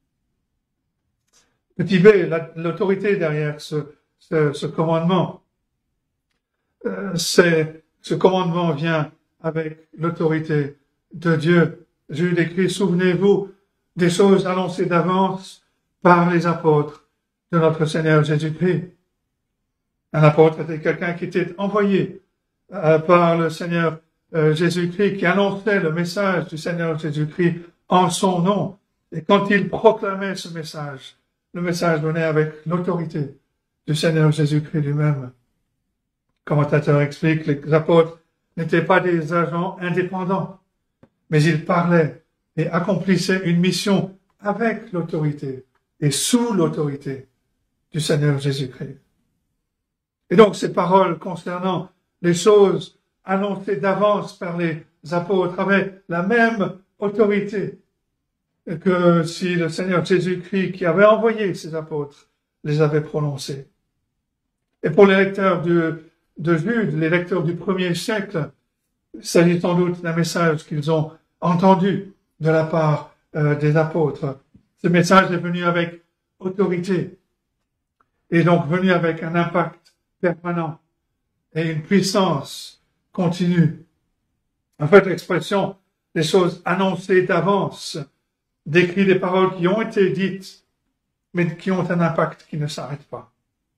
Petit b, l'autorité derrière ce, ce, ce commandement, euh, c'est, ce commandement vient avec l'autorité de Dieu. Jude écrit, souvenez-vous des choses annoncées d'avance par les apôtres de notre Seigneur Jésus-Christ. Un apôtre était quelqu'un qui était envoyé euh, par le Seigneur euh, Jésus-Christ, qui annonçait le message du Seigneur Jésus-Christ en son nom. Et quand il proclamait ce message, le message venait avec l'autorité du Seigneur Jésus-Christ lui-même. Le commentateur explique que les apôtres n'étaient pas des agents indépendants, mais ils parlaient et accomplissaient une mission avec l'autorité et sous l'autorité du Seigneur Jésus-Christ. Et donc ces paroles concernant les choses annoncées d'avance par les apôtres avaient la même autorité que si le Seigneur Jésus-Christ qui avait envoyé ces apôtres les avait prononcées. Et pour les lecteurs de, de Jude, les lecteurs du premier siècle, il s'agit sans doute d'un message qu'ils ont entendu de la part euh, des apôtres. Ce message est venu avec autorité et donc venu avec un impact permanent et une puissance continue. En fait, l'expression « les choses annoncées d'avance » décrit des paroles qui ont été dites, mais qui ont un impact qui ne s'arrête pas.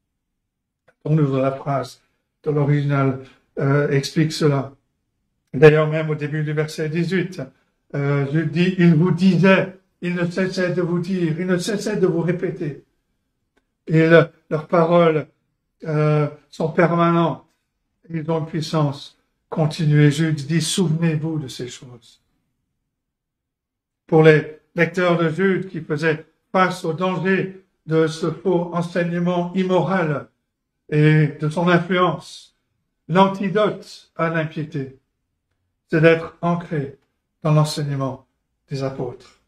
On ouvre la phrase de l'original euh, explique cela. D'ailleurs, même au début du verset dix-huit, euh, je dis, il vous disait, il ne cessait de vous dire, il ne cessait de vous répéter. Et le, leurs paroles euh, sont permanentes, ils ont une puissance continue. Et Jude dit, souvenez-vous de ces choses. Pour les lecteurs de Jude qui faisaient face au danger de ce faux enseignement immoral et de son influence, l'antidote à l'impiété, c'est d'être ancré dans l'enseignement des apôtres.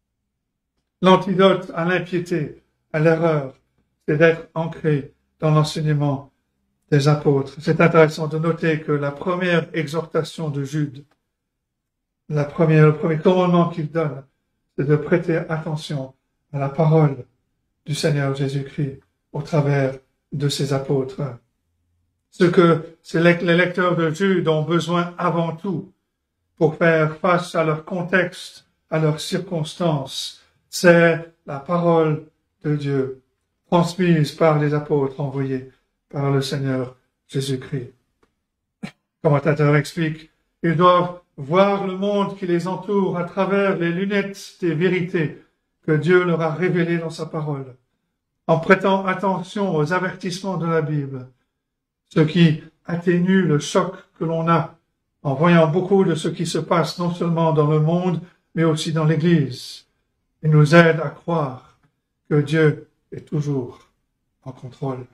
L'antidote à l'impiété, à l'erreur, c'est d'être ancré dans l'enseignement des apôtres. C'est intéressant de noter que la première exhortation de Jude, la première, le premier commandement qu'il donne, c'est de prêter attention à la parole du Seigneur Jésus-Christ au travers de ses apôtres. Ce que les lecteurs de Jude ont besoin avant tout pour faire face à leur contexte, à leurs circonstances, c'est la parole de Dieu, transmise par les apôtres envoyés par le Seigneur Jésus-Christ. Le commentateur explique, ils doivent voir le monde qui les entoure à travers les lunettes des vérités que Dieu leur a révélées dans sa parole, en prêtant attention aux avertissements de la Bible, ce qui atténue le choc que l'on a en voyant beaucoup de ce qui se passe non seulement dans le monde, mais aussi dans l'Église, et nous aide à croire que Dieu est toujours en contrôle.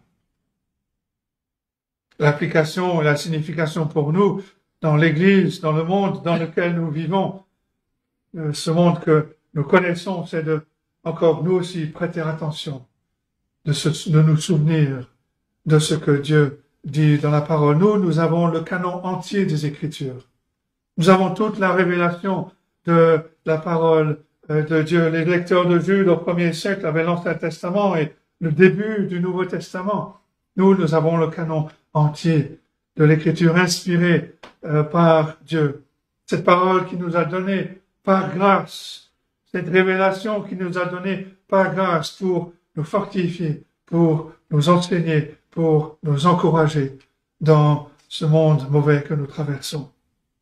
L'application et la signification pour nous, dans l'Église, dans le monde dans lequel nous vivons, ce monde que nous connaissons, c'est de, encore nous aussi, prêter attention, de, se, de nous souvenir de ce que Dieu dit dans la parole. Nous, nous avons le canon entier des Écritures. Nous avons toute la révélation de la parole de Dieu. Les lecteurs de Jude au premier siècle avaient l'Ancien Testament et le début du Nouveau Testament. Nous, nous avons le canon entier de l'Écriture inspirée euh, par Dieu. Cette parole qui nous a donné par grâce, cette révélation qui nous a donné par grâce pour nous fortifier, pour nous enseigner, pour nous encourager dans ce monde mauvais que nous traversons.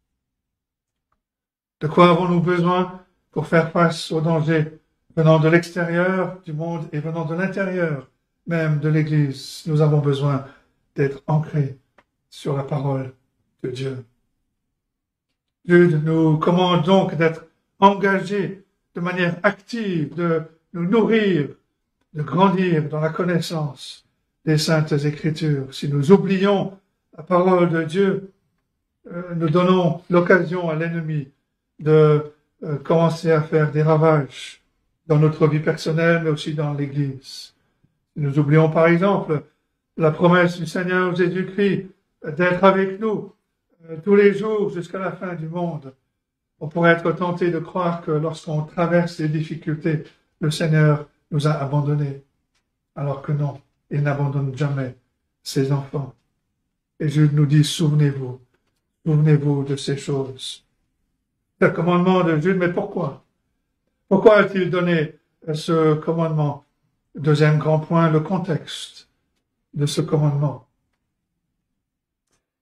De quoi avons-nous besoin pour faire face aux dangers venant de l'extérieur du monde et venant de l'intérieur même de l'Église? Nous avons besoin d'être ancrés sur la parole de Dieu. Jude nous commande donc d'être engagés de manière active, de nous nourrir, de grandir dans la connaissance des Saintes Écritures. Si nous oublions la parole de Dieu, euh, nous donnons l'occasion à l'ennemi de euh, commencer à faire des ravages dans notre vie personnelle, mais aussi dans l'Église. Nous oublions par exemple la promesse du Seigneur Jésus-Christ d'être avec nous euh, tous les jours jusqu'à la fin du monde. On pourrait être tenté de croire que lorsqu'on traverse des difficultés, le Seigneur nous a abandonnés, alors que non, il n'abandonne jamais ses enfants. Et Jude nous dit, souvenez-vous, souvenez-vous de ces choses. C'est le commandement de Jude, mais pourquoi? Pourquoi a-t-il donné ce commandement? Deuxième grand point, le contexte de ce commandement.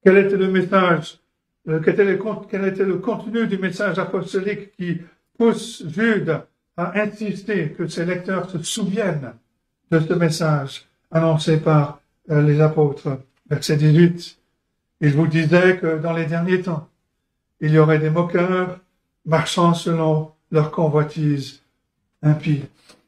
Quel était le message, euh, quel, était le, quel était le contenu du message apostolique qui pousse Jude à insister que ses lecteurs se souviennent de ce message annoncé par euh, les apôtres? Verset dix-huit. Il vous disait que dans les derniers temps, il y aurait des moqueurs marchant selon leur convoitise impie.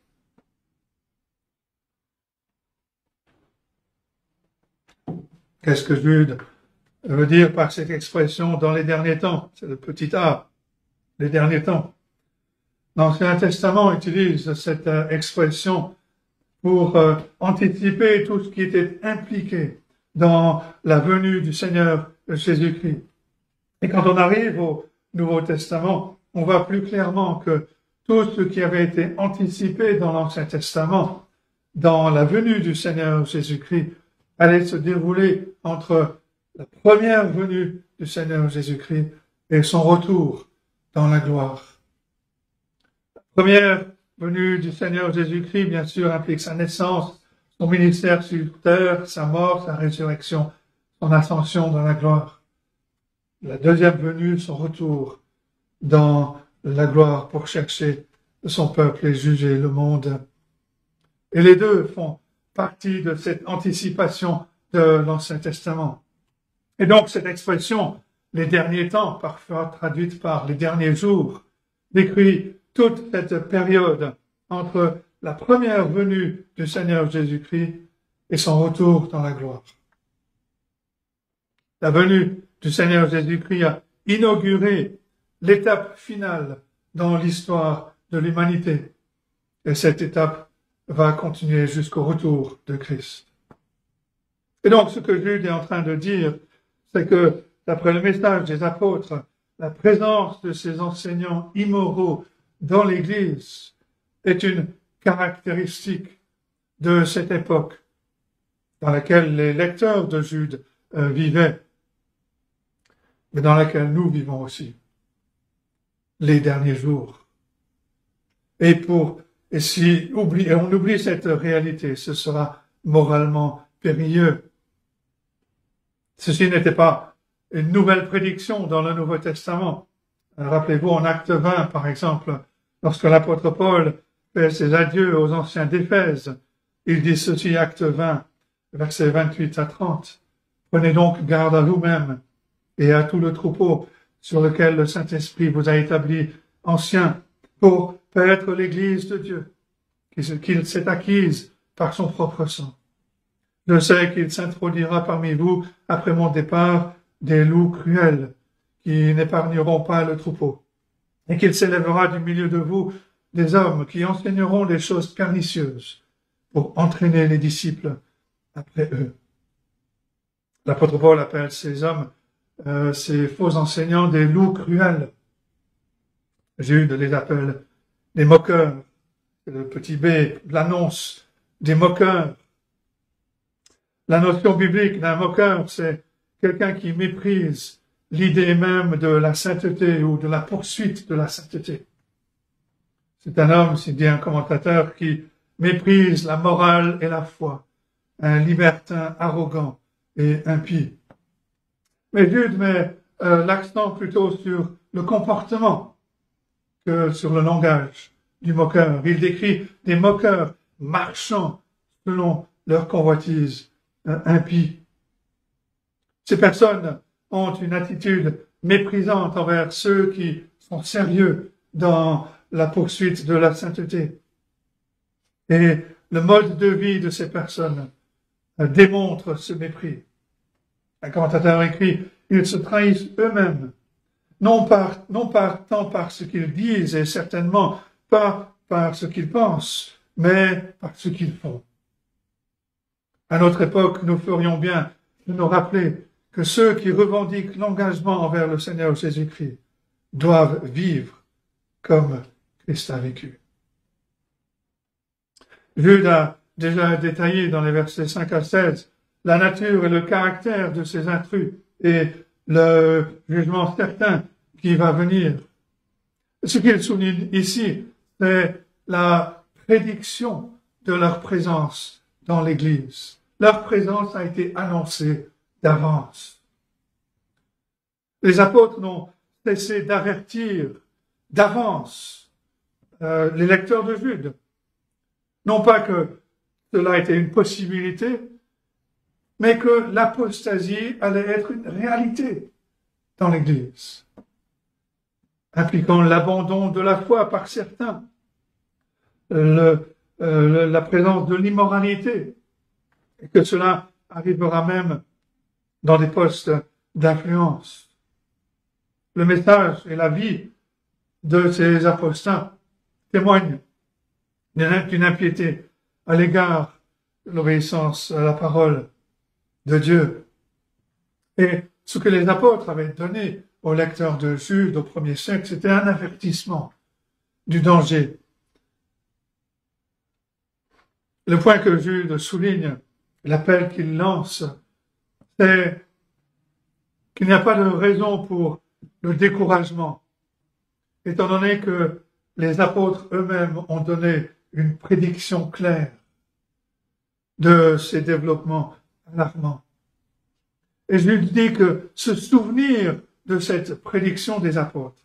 Qu'est-ce que Jude veut dire par cette expression « dans les derniers temps » ? C'est le petit a, les derniers temps. L'Ancien Testament utilise cette euh, expression pour euh, anticiper tout ce qui était impliqué dans la venue du Seigneur Jésus-Christ. Et quand on arrive au Nouveau Testament, on voit plus clairement que tout ce qui avait été anticipé dans l'Ancien Testament, dans la venue du Seigneur Jésus-Christ, allait se dérouler entre la première venue du Seigneur Jésus-Christ et son retour dans la gloire. La première venue du Seigneur Jésus-Christ, bien sûr, implique sa naissance, son ministère sur terre, sa mort, sa résurrection, son ascension dans la gloire. La deuxième venue, son retour dans la gloire pour chercher son peuple et juger le monde. Et les deux font partie de cette anticipation de l'Ancien Testament. Et donc cette expression, les derniers temps, parfois traduite par les derniers jours, décrit toute cette période entre la première venue du Seigneur Jésus-Christ et son retour dans la gloire. La venue du Seigneur Jésus-Christ a inauguré l'étape finale dans l'histoire de l'humanité. Et cette étape va continuer jusqu'au retour de Christ. Et donc, ce que Jude est en train de dire, c'est que, d'après le message des apôtres, la présence de ces enseignants immoraux dans l'Église est une caractéristique de cette époque dans laquelle les lecteurs de Jude euh, vivaient, mais dans laquelle nous vivons aussi, les derniers jours. Et pour et si oublie, et on oublie cette réalité, ce sera moralement périlleux. Ceci n'était pas une nouvelle prédiction dans le Nouveau Testament. Rappelez-vous en Acte vingt, par exemple, lorsque l'apôtre Paul fait ses adieux aux anciens d'Éphèse, il dit ceci, Acte vingt, versets vingt-huit à trente. Prenez donc garde à vous-même et à tout le troupeau sur lequel le Saint-Esprit vous a établi ancien pour paître l'Église de Dieu, qu'il s'est acquise par son propre sang. Je sais qu'il s'introduira parmi vous, après mon départ, des loups cruels, qui n'épargneront pas le troupeau, et qu'il s'élèvera du milieu de vous des hommes qui enseigneront des choses pernicieuses pour entraîner les disciples après eux. L'apôtre Paul appelle ces hommes, euh, ces faux enseignants, des loups cruels. Jude les appelle des moqueurs. Le petit B l'annonce des moqueurs. La notion biblique d'un moqueur, c'est quelqu'un qui méprise l'idée même de la sainteté ou de la poursuite de la sainteté. C'est un homme, c'est dit un commentateur, qui méprise la morale et la foi, un libertin arrogant et impie. Mais Jude met euh, l'accent plutôt sur le comportement que sur le langage du moqueur. Il décrit des moqueurs marchant selon leur convoitise euh, impie. Ces personnes ont une attitude méprisante envers ceux qui sont sérieux dans la poursuite de la sainteté. Et le mode de vie de ces personnes euh, démontre ce mépris. Un commentateur écrit, ils se trahissent eux-mêmes, non par, non par, tant par ce qu'ils disent et certainement pas par ce qu'ils pensent, mais par ce qu'ils font. À notre époque, nous ferions bien de nous rappeler que ceux qui revendiquent l'engagement envers le Seigneur Jésus-Christ doivent vivre comme Christ a vécu. Jude a déjà détaillé dans les versets cinq à seize la nature et le caractère de ces intrus et le jugement certain qui va venir. Ce qu'il souligne ici, c'est la prédiction de leur présence dans l'Église. Leur présence a été annoncée d'avance. Les apôtres n'ont cessé d'avertir d'avance euh, les lecteurs de Jude. Non pas que cela était une possibilité, mais que l'apostasie allait être une réalité dans l'Église, impliquant l'abandon de la foi par certains, le, euh, la présence de l'immoralité, et que cela arrivera même dans des postes d'influence. Le message et la vie de ces apostats témoignent d'une impiété à l'égard de l'obéissance à la parole de Dieu. Et ce que les apôtres avaient donné aux lecteurs de Jude au premier siècle, c'était un avertissement du danger. Le point que Jude souligne, l'appel qu'il lance, c'est qu'il n'y a pas de raison pour le découragement, étant donné que les apôtres eux-mêmes ont donné une prédiction claire de ces développements alarmants. Et je lui dis que se souvenir de cette prédiction des apôtres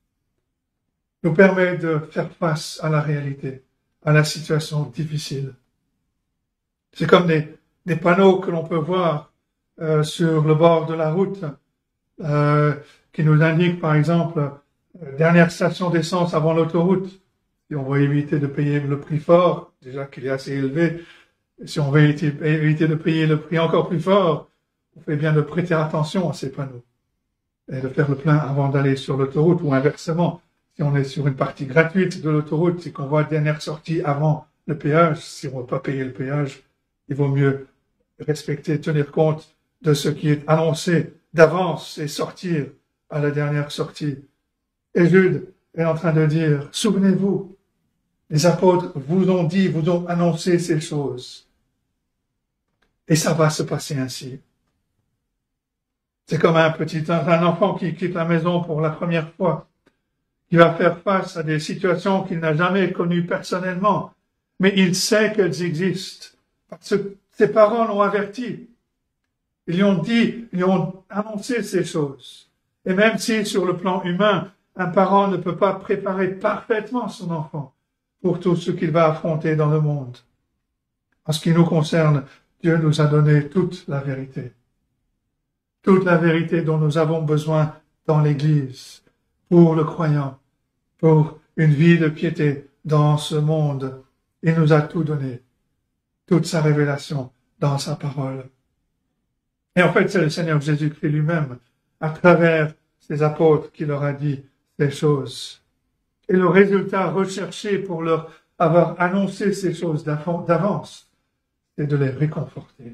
nous permet de faire face à la réalité, à la situation difficile. C'est comme des, des panneaux que l'on peut voir euh, sur le bord de la route euh, qui nous indiquent, par exemple, euh, dernière station d'essence avant l'autoroute. Si on veut éviter de payer le prix fort, déjà qu'il est assez élevé, si on veut éviter, éviter de payer le prix encore plus fort, on fait bien de prêter attention à ces panneaux et de faire le plein avant d'aller sur l'autoroute, ou inversement, si on est sur une partie gratuite de l'autoroute et qu'on voit dernière sortie avant le péage, si on ne veut pas payer le péage, il vaut mieux respecter, tenir compte de ce qui est annoncé d'avance et sortir à la dernière sortie. Et Jude est en train de dire, souvenez-vous, les apôtres vous ont dit, vous ont annoncé ces choses. Et ça va se passer ainsi. C'est comme un petit, un enfant qui quitte la maison pour la première fois, qui va faire face à des situations qu'il n'a jamais connues personnellement, mais il sait qu'elles existent, parce que ses parents l'ont averti. Ils lui ont dit, ils lui ont annoncé ces choses. Et même si, sur le plan humain, un parent ne peut pas préparer parfaitement son enfant pour tout ce qu'il va affronter dans le monde, en ce qui nous concerne, Dieu nous a donné toute la vérité. Toute la vérité dont nous avons besoin dans l'Église, pour le croyant, pour une vie de piété dans ce monde. Il nous a tout donné, toute sa révélation dans sa parole. Et en fait, c'est le Seigneur Jésus-Christ lui-même, à travers ses apôtres, qui leur a dit ces choses. Et le résultat recherché pour leur avoir annoncé ces choses d'avance, c'est de les réconforter.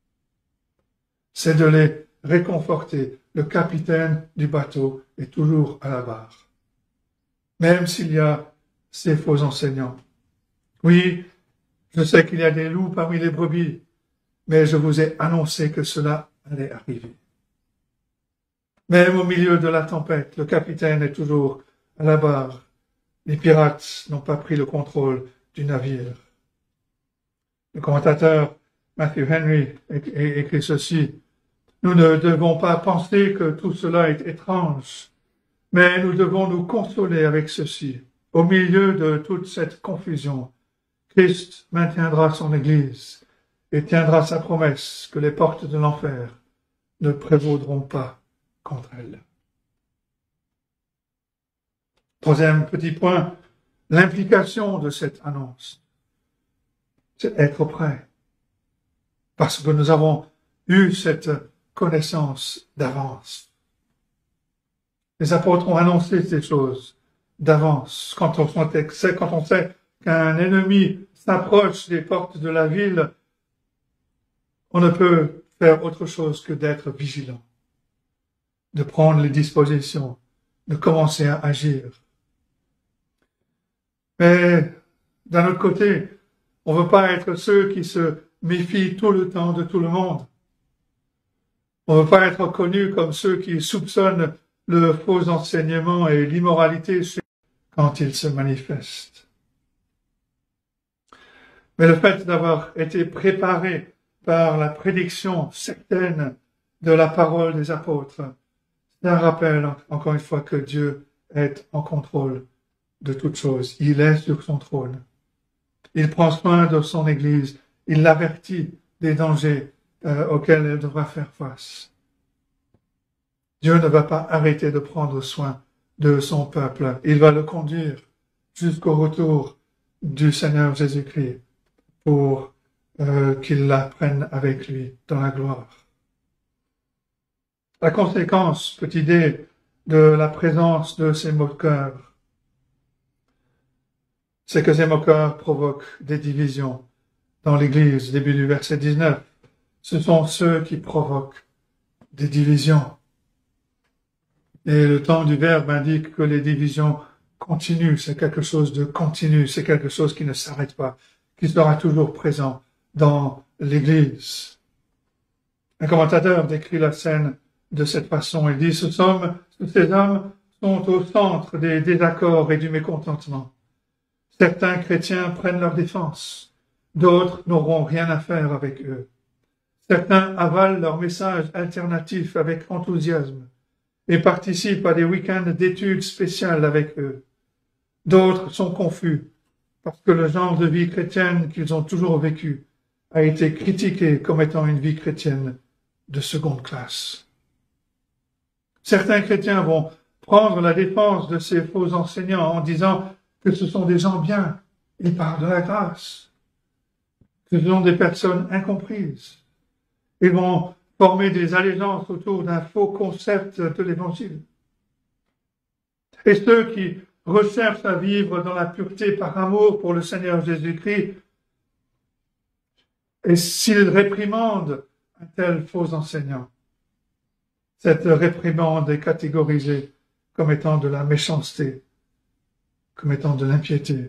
C'est de les réconforter. Le capitaine du bateau est toujours à la barre. Même s'il y a ces faux enseignants. Oui, je sais qu'il y a des loups parmi les brebis, mais je vous ai annoncé que cela allait arriver. Même au milieu de la tempête, le capitaine est toujours à la barre. Les pirates n'ont pas pris le contrôle du navire. Le commentateur Matthew Henry écrit ceci. Nous ne devons pas penser que tout cela est étrange, mais nous devons nous consoler avec ceci. Au milieu de toute cette confusion, Christ maintiendra son Église et tiendra sa promesse que les portes de l'enfer ne prévaudront pas contre elle. Troisième petit point, l'implication de cette annonce, c'est être prêt, parce que nous avons eu cette connaissance d'avance. Les apôtres ont annoncé ces choses d'avance. Quand on sait, quand on sait qu'un ennemi s'approche des portes de la ville, on ne peut faire autre chose que d'être vigilant, de prendre les dispositions, de commencer à agir. Mais d'un autre côté, on ne veut pas être ceux qui se méfient tout le temps de tout le monde. On ne veut pas être connus comme ceux qui soupçonnent le faux enseignement et l'immoralité quand ils se manifestent. Mais le fait d'avoir été préparé par la prédiction certaine de la parole des apôtres, C'est un rappel, encore une fois, que Dieu est en contrôle de toutes choses. Il est sur son trône. Il prend soin de son Église. Il l'avertit des dangers euh, auxquels elle devra faire face. Dieu ne va pas arrêter de prendre soin de son peuple. Il va le conduire jusqu'au retour du Seigneur Jésus-Christ pour euh, qu'il la prenne avec lui dans la gloire. La conséquence, petite idée, de la présence de ces moqueurs, c'est que ces moqueurs provoquent des divisions dans l'Église. Début du verset dix-neuf. Ce sont ceux qui provoquent des divisions. Et le temps du verbe indique que les divisions continuent. C'est quelque chose de continu. C'est quelque chose qui ne s'arrête pas, qui sera toujours présent dans l'Église. Un commentateur décrit la scène de cette façon. Il dit, ce sont, ces hommes sont au centre des désaccords et du mécontentement. Certains chrétiens prennent leur défense. D'autres n'auront rien à faire avec eux. Certains avalent leur message alternatif avec enthousiasme et participent à des week-ends d'études spéciales avec eux. D'autres sont confus parce que le genre de vie chrétienne qu'ils ont toujours vécu a été critiqué comme étant une vie chrétienne de seconde classe. Certains chrétiens vont prendre la défense de ces faux enseignants en disant que ce sont des gens bien, ils parlent de la grâce, que ce sont des personnes incomprises. Ils vont former des allégeances autour d'un faux concept de l'Évangile. Et ceux qui recherchent à vivre dans la pureté par amour pour le Seigneur Jésus-Christ, et s'ils réprimandent un tel faux enseignant, cette réprimande est catégorisée comme étant de la méchanceté, comme étant de l'impiété.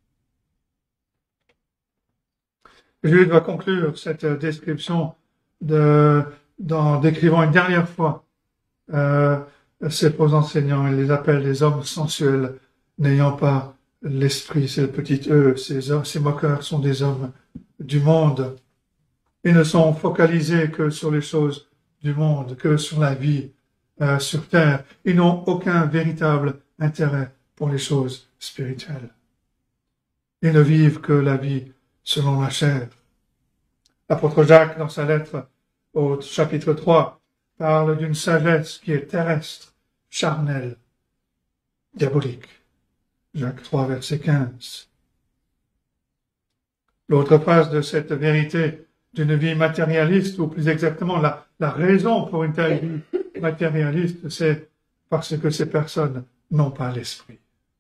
Jude va conclure cette description de, en décrivant une dernière fois euh, ces faux enseignants. Il les appelle des hommes sensuels, n'ayant pas l'esprit. C'est le petit E. Ces, ces moqueurs sont des hommes du monde. Ils ne sont focalisés que sur les choses du monde, que sur la vie euh, sur terre. Ils n'ont aucun véritable intérêt pour les choses spirituelles. Ils ne vivent que la vie selon la chair. L'apôtre Jacques, dans sa lettre au chapitre trois, parle d'une sagesse qui est terrestre, charnelle, diabolique. Jacques trois, verset quinze. L'autre phase de cette vérité d'une vie matérialiste, ou plus exactement la, la raison pour une telle vie matérialiste, c'est parce que ces personnes n'ont pas l'esprit.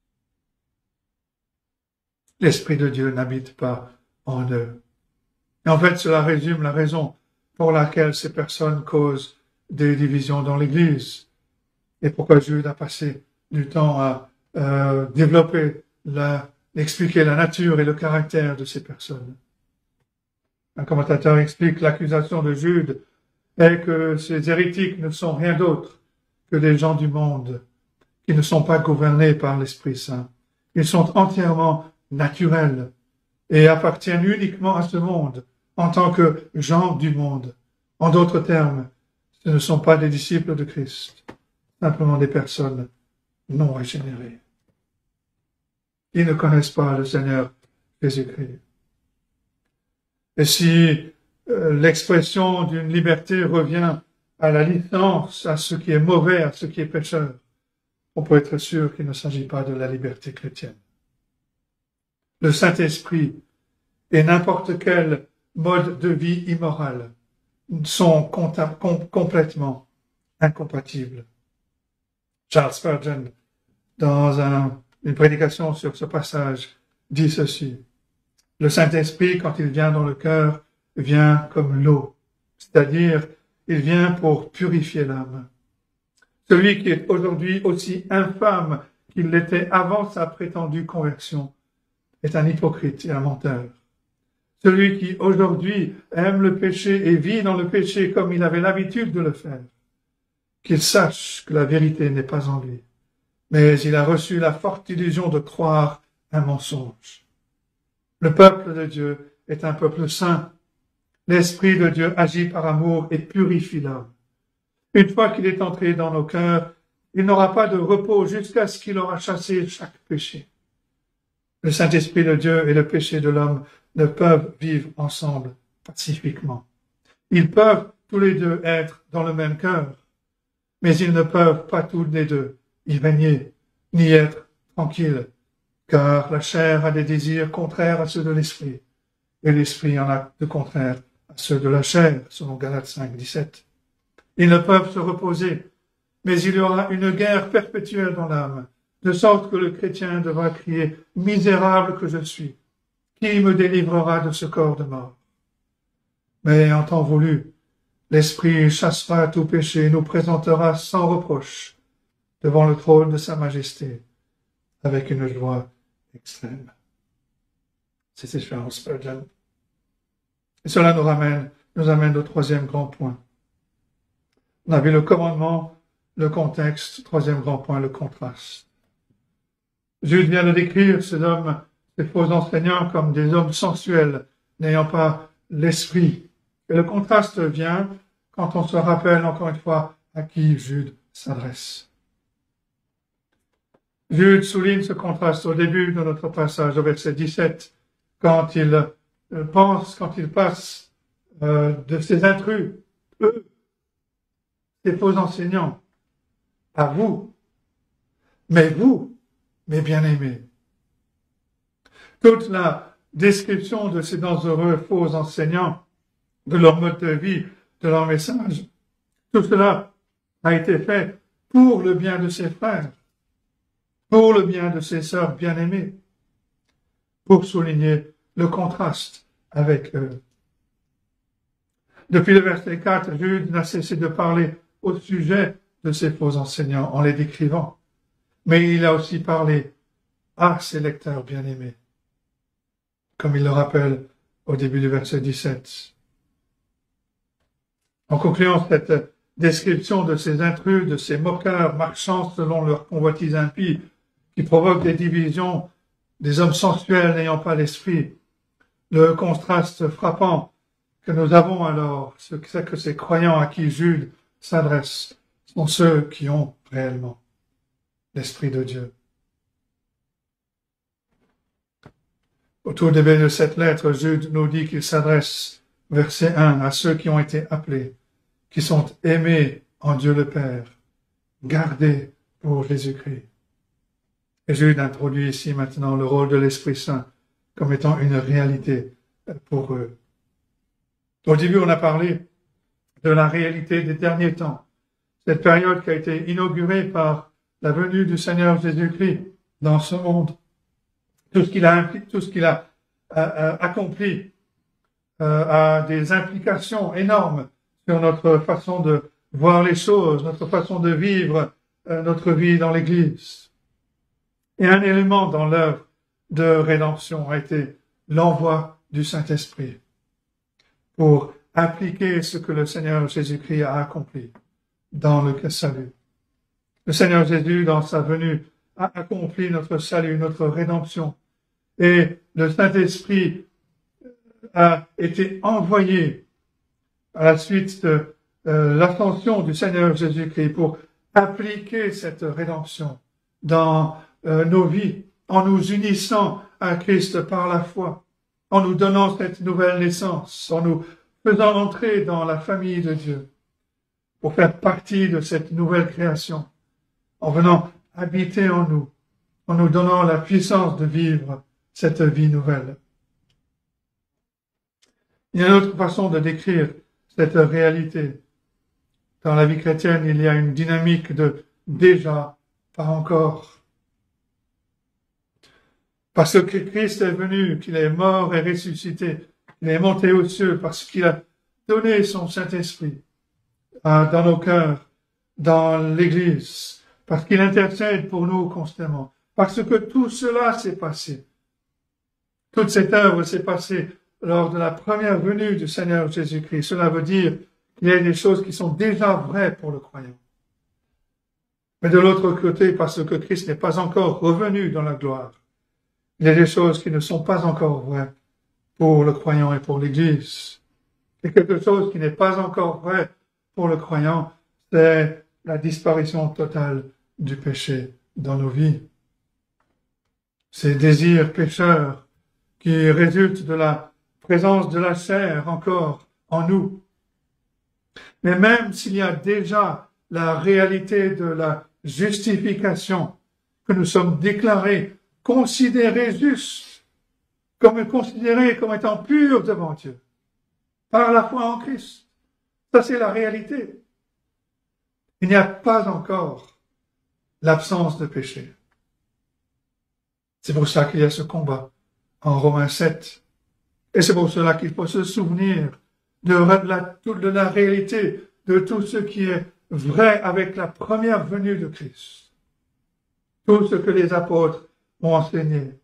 L'esprit de Dieu n'habite pas en eux. Et en fait, cela résume la raison pour laquelle ces personnes causent des divisions dans l'Église. Et pourquoi Jude a passé du temps à euh, développer, la, expliquer la nature et le caractère de ces personnes. Un commentateur explique l'accusation de Jude est que ces hérétiques ne sont rien d'autre que des gens du monde qui ne sont pas gouvernés par l'Esprit Saint. Ils sont entièrement naturels et appartiennent uniquement à ce monde en tant que gens du monde. En d'autres termes, ce ne sont pas des disciples de Christ, simplement des personnes non régénérées. Ils ne connaissent pas le Seigneur Jésus-Christ. Et si euh, l'expression d'une liberté revient à la licence, à ce qui est mauvais, à ce qui est pécheur, on peut être sûr qu'il ne s'agit pas de la liberté chrétienne. Le Saint-Esprit et n'importe quel mode de vie immoral sont com- complètement incompatibles. Charles Spurgeon, dans un, une prédication sur ce passage, dit ceci. Le Saint-Esprit, quand il vient dans le cœur, vient comme l'eau, c'est-à-dire il vient pour purifier l'âme. Celui qui est aujourd'hui aussi infâme qu'il l'était avant sa prétendue conversion est un hypocrite et un menteur. Celui qui aujourd'hui aime le péché et vit dans le péché comme il avait l'habitude de le faire, qu'il sache que la vérité n'est pas en lui, mais il a reçu la forte illusion de croire un mensonge. Le peuple de Dieu est un peuple saint. L'Esprit de Dieu agit par amour et purifie l'homme. Une fois qu'il est entré dans nos cœurs, il n'aura pas de repos jusqu'à ce qu'il aura chassé chaque péché. Le Saint-Esprit de Dieu et le péché de l'homme ne peuvent vivre ensemble pacifiquement. Ils peuvent tous les deux être dans le même cœur, mais ils ne peuvent pas tous les deux y régner, ni être tranquilles, car la chair a des désirs contraires à ceux de l'esprit, et l'esprit en a de contraires à ceux de la chair, selon Galates cinq, dix-sept. Ils ne peuvent se reposer, mais il y aura une guerre perpétuelle dans l'âme, de sorte que le chrétien devra crier « Misérable que je suis, qui me délivrera de ce corps de mort ?» Mais en temps voulu, l'Esprit chassera tout péché et nous présentera sans reproche devant le trône de sa majesté, avec une joie extrême. C'est Charles Spurgeon. Et cela nous ramène, nous amène au troisième grand point. On a vu le commandement, le contexte, troisième grand point, le contraste. Jude vient de décrire ces hommes, ces faux enseignants, comme des hommes sensuels, n'ayant pas l'esprit. Et le contraste vient quand on se rappelle encore une fois à qui Jude s'adresse. Jude souligne ce contraste au début de notre passage, au verset dix-sept, quand il pense, quand il passe euh, de ces intrus, eux, ces faux enseignants, à vous, mais vous, mes bien-aimés. Toute la description de ces dangereux faux enseignants, de leur mode de vie, de leur message, tout cela a été fait pour le bien de ses frères, pour le bien de ses sœurs bien-aimées, pour souligner le contraste avec eux. Depuis le verset quatre, Jude n'a cessé de parler au sujet de ces faux enseignants en les décrivant, mais il a aussi parlé à ses lecteurs bien-aimés, comme il le rappelle au début du verset dix-sept. En concluant cette description de ces intrus, de ces moqueurs marchant selon leur convoitise impie, qui provoquent des divisions, des hommes sensuels n'ayant pas l'esprit, le contraste frappant que nous avons alors, ce que c'est que ces croyants à qui Jude s'adresse, sont ceux qui ont réellement l'Esprit de Dieu. Au tout début de cette lettre, Jude nous dit qu'il s'adresse, verset un, à ceux qui ont été appelés, qui sont aimés en Dieu le Père, gardés pour Jésus-Christ. Et Jude introduit ici maintenant le rôle de l'Esprit Saint comme étant une réalité pour eux. Au début, on a parlé de la réalité des derniers temps, cette période qui a été inaugurée par la venue du Seigneur Jésus-Christ dans ce monde. Tout ce qu'il a, tout ce qu'il a euh, accompli euh, a des implications énormes sur notre façon de voir les choses, notre façon de vivre euh, notre vie dans l'Église. Et un élément dans l'œuvre de rédemption a été l'envoi du Saint-Esprit pour appliquer ce que le Seigneur Jésus-Christ a accompli dans le salut. Le Seigneur Jésus, dans sa venue, a accompli notre salut, notre rédemption. Et le Saint-Esprit a été envoyé à la suite de euh, l'ascension du Seigneur Jésus-Christ pour appliquer cette rédemption dans euh, nos vies, en nous unissant à Christ par la foi, en nous donnant cette nouvelle naissance, en nous faisant entrer dans la famille de Dieu, pour faire partie de cette nouvelle création, en venant habiter en nous, en nous donnant la puissance de vivre cette vie nouvelle. Il y a une autre façon de décrire cette réalité. Dans la vie chrétienne, il y a une dynamique de déjà, pas encore. Parce que Christ est venu, qu'il est mort et ressuscité, qu'il est monté aux cieux, parce qu'il a donné son Saint-Esprit dans nos cœurs, dans l'Église, parce qu'il intercède pour nous constamment, parce que tout cela s'est passé. Toute cette œuvre s'est passée lors de la première venue du Seigneur Jésus-Christ. Cela veut dire qu'il y a des choses qui sont déjà vraies pour le croyant. Mais de l'autre côté, parce que Christ n'est pas encore revenu dans la gloire, il y a des choses qui ne sont pas encore vraies pour le croyant et pour l'Église. Et quelque chose qui n'est pas encore vrai pour le croyant, c'est la disparition totale du péché dans nos vies. Ces désirs pécheurs qui résultent de la présence de la chair encore en nous. Mais même s'il y a déjà la réalité de la justification, que nous sommes déclarés, considérés justes, comme considérés comme étant purs devant Dieu, par la foi en Christ. Ça, c'est la réalité. Il n'y a pas encore l'absence de péché. C'est pour ça qu'il y a ce combat en Romains sept. Et c'est pour cela qu'il faut se souvenir de la, de la réalité de tout ce qui est vrai avec la première venue de Christ. Tout ce que les apôtres ont enseigné.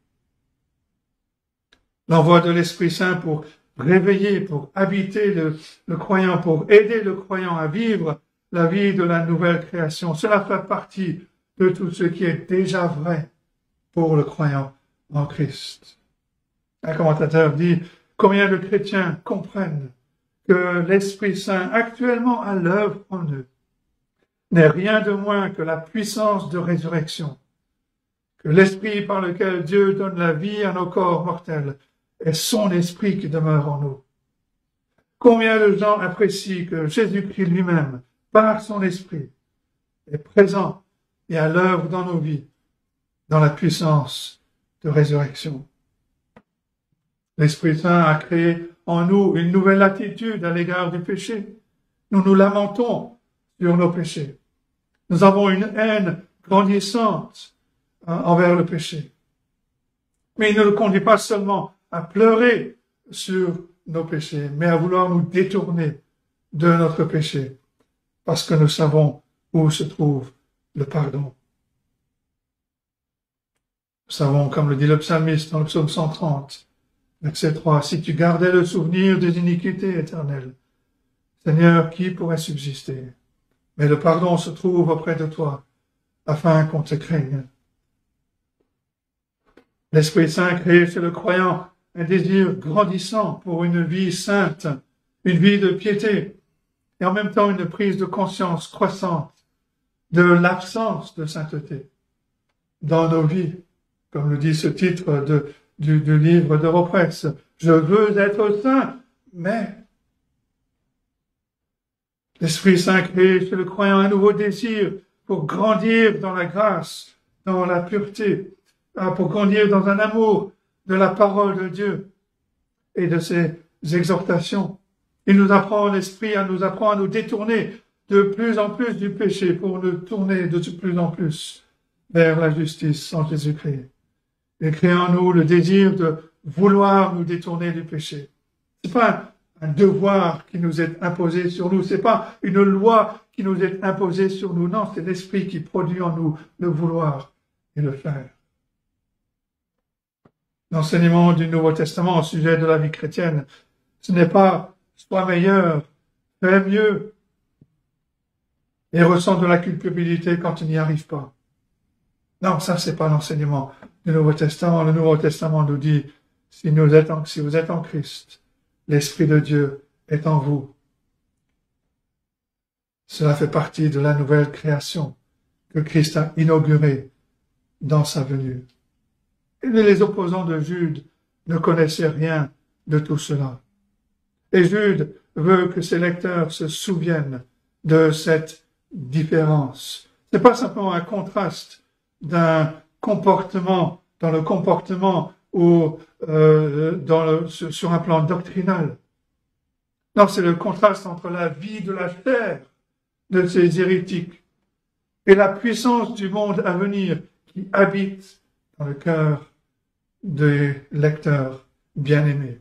L'envoi de l'Esprit Saint pour réveiller, pour habiter le, le croyant, pour aider le croyant à vivre la vie de la nouvelle création. Cela fait partie de tout ce qui est déjà vrai pour le croyant en Christ. Un commentateur dit, combien de chrétiens comprennent que l'Esprit Saint actuellement à l'œuvre en eux n'est rien de moins que la puissance de résurrection, que l'Esprit par lequel Dieu donne la vie à nos corps mortels est son Esprit qui demeure en nous. Combien de gens apprécient que Jésus-Christ lui-même, par son Esprit, est présent et à l'œuvre dans nos vies, dans la puissance de résurrection. L'Esprit Saint a créé en nous une nouvelle attitude à l'égard du péché. Nous nous lamentons sur nos péchés. Nous avons une haine grandissante hein, envers le péché. Mais il ne nous conduit pas seulement à pleurer sur nos péchés, mais à vouloir nous détourner de notre péché, parce que nous savons où se trouve le pardon. Nous savons, comme le dit le psalmiste dans le psaume cent trente, verset trois, « Si tu gardais le souvenir des iniquités éternelles, Seigneur, qui pourrait subsister? Mais le pardon se trouve auprès de toi, afin qu'on te craigne. » L'Esprit Saint crée chez le croyant un désir grandissant pour une vie sainte, une vie de piété, et en même temps une prise de conscience croissante de l'absence de sainteté dans nos vies, comme le dit ce titre de, du, du livre d'Europresse. Je veux être saint, mais l'Esprit Saint crée chez le croyant un nouveau désir pour grandir dans la grâce, dans la pureté, pour grandir dans un amour de la parole de Dieu et de ses exhortations. Il nous apprend, l'Esprit nous apprend à nous détourner de plus en plus du péché pour nous tourner de plus en plus vers la justice en Jésus-Christ. Il crée en nous le désir de vouloir nous détourner du péché. C'est pas un devoir qui nous est imposé sur nous, c'est pas une loi qui nous est imposée sur nous, non, c'est l'Esprit qui produit en nous le vouloir et le faire. L'enseignement du Nouveau Testament au sujet de la vie chrétienne, ce n'est pas sois meilleur, fais mieux et ressens de la culpabilité quand tu n'y arrives pas. Non, ça c'est pas l'enseignement du Nouveau Testament. Le Nouveau Testament nous dit, si, nous êtes en, si vous êtes en Christ, l'Esprit de Dieu est en vous. Cela fait partie de la nouvelle création que Christ a inaugurée dans sa venue. Et les opposants de Jude ne connaissaient rien de tout cela. Et Jude veut que ses lecteurs se souviennent de cette différence. Ce n'est pas simplement un contraste d'un comportement, dans le comportement ou euh, dans le, sur un plan doctrinal. Non, c'est le contraste entre la vie de la chair de ces hérétiques et la puissance du monde à venir qui habite dans le cœur des lecteurs bien-aimés.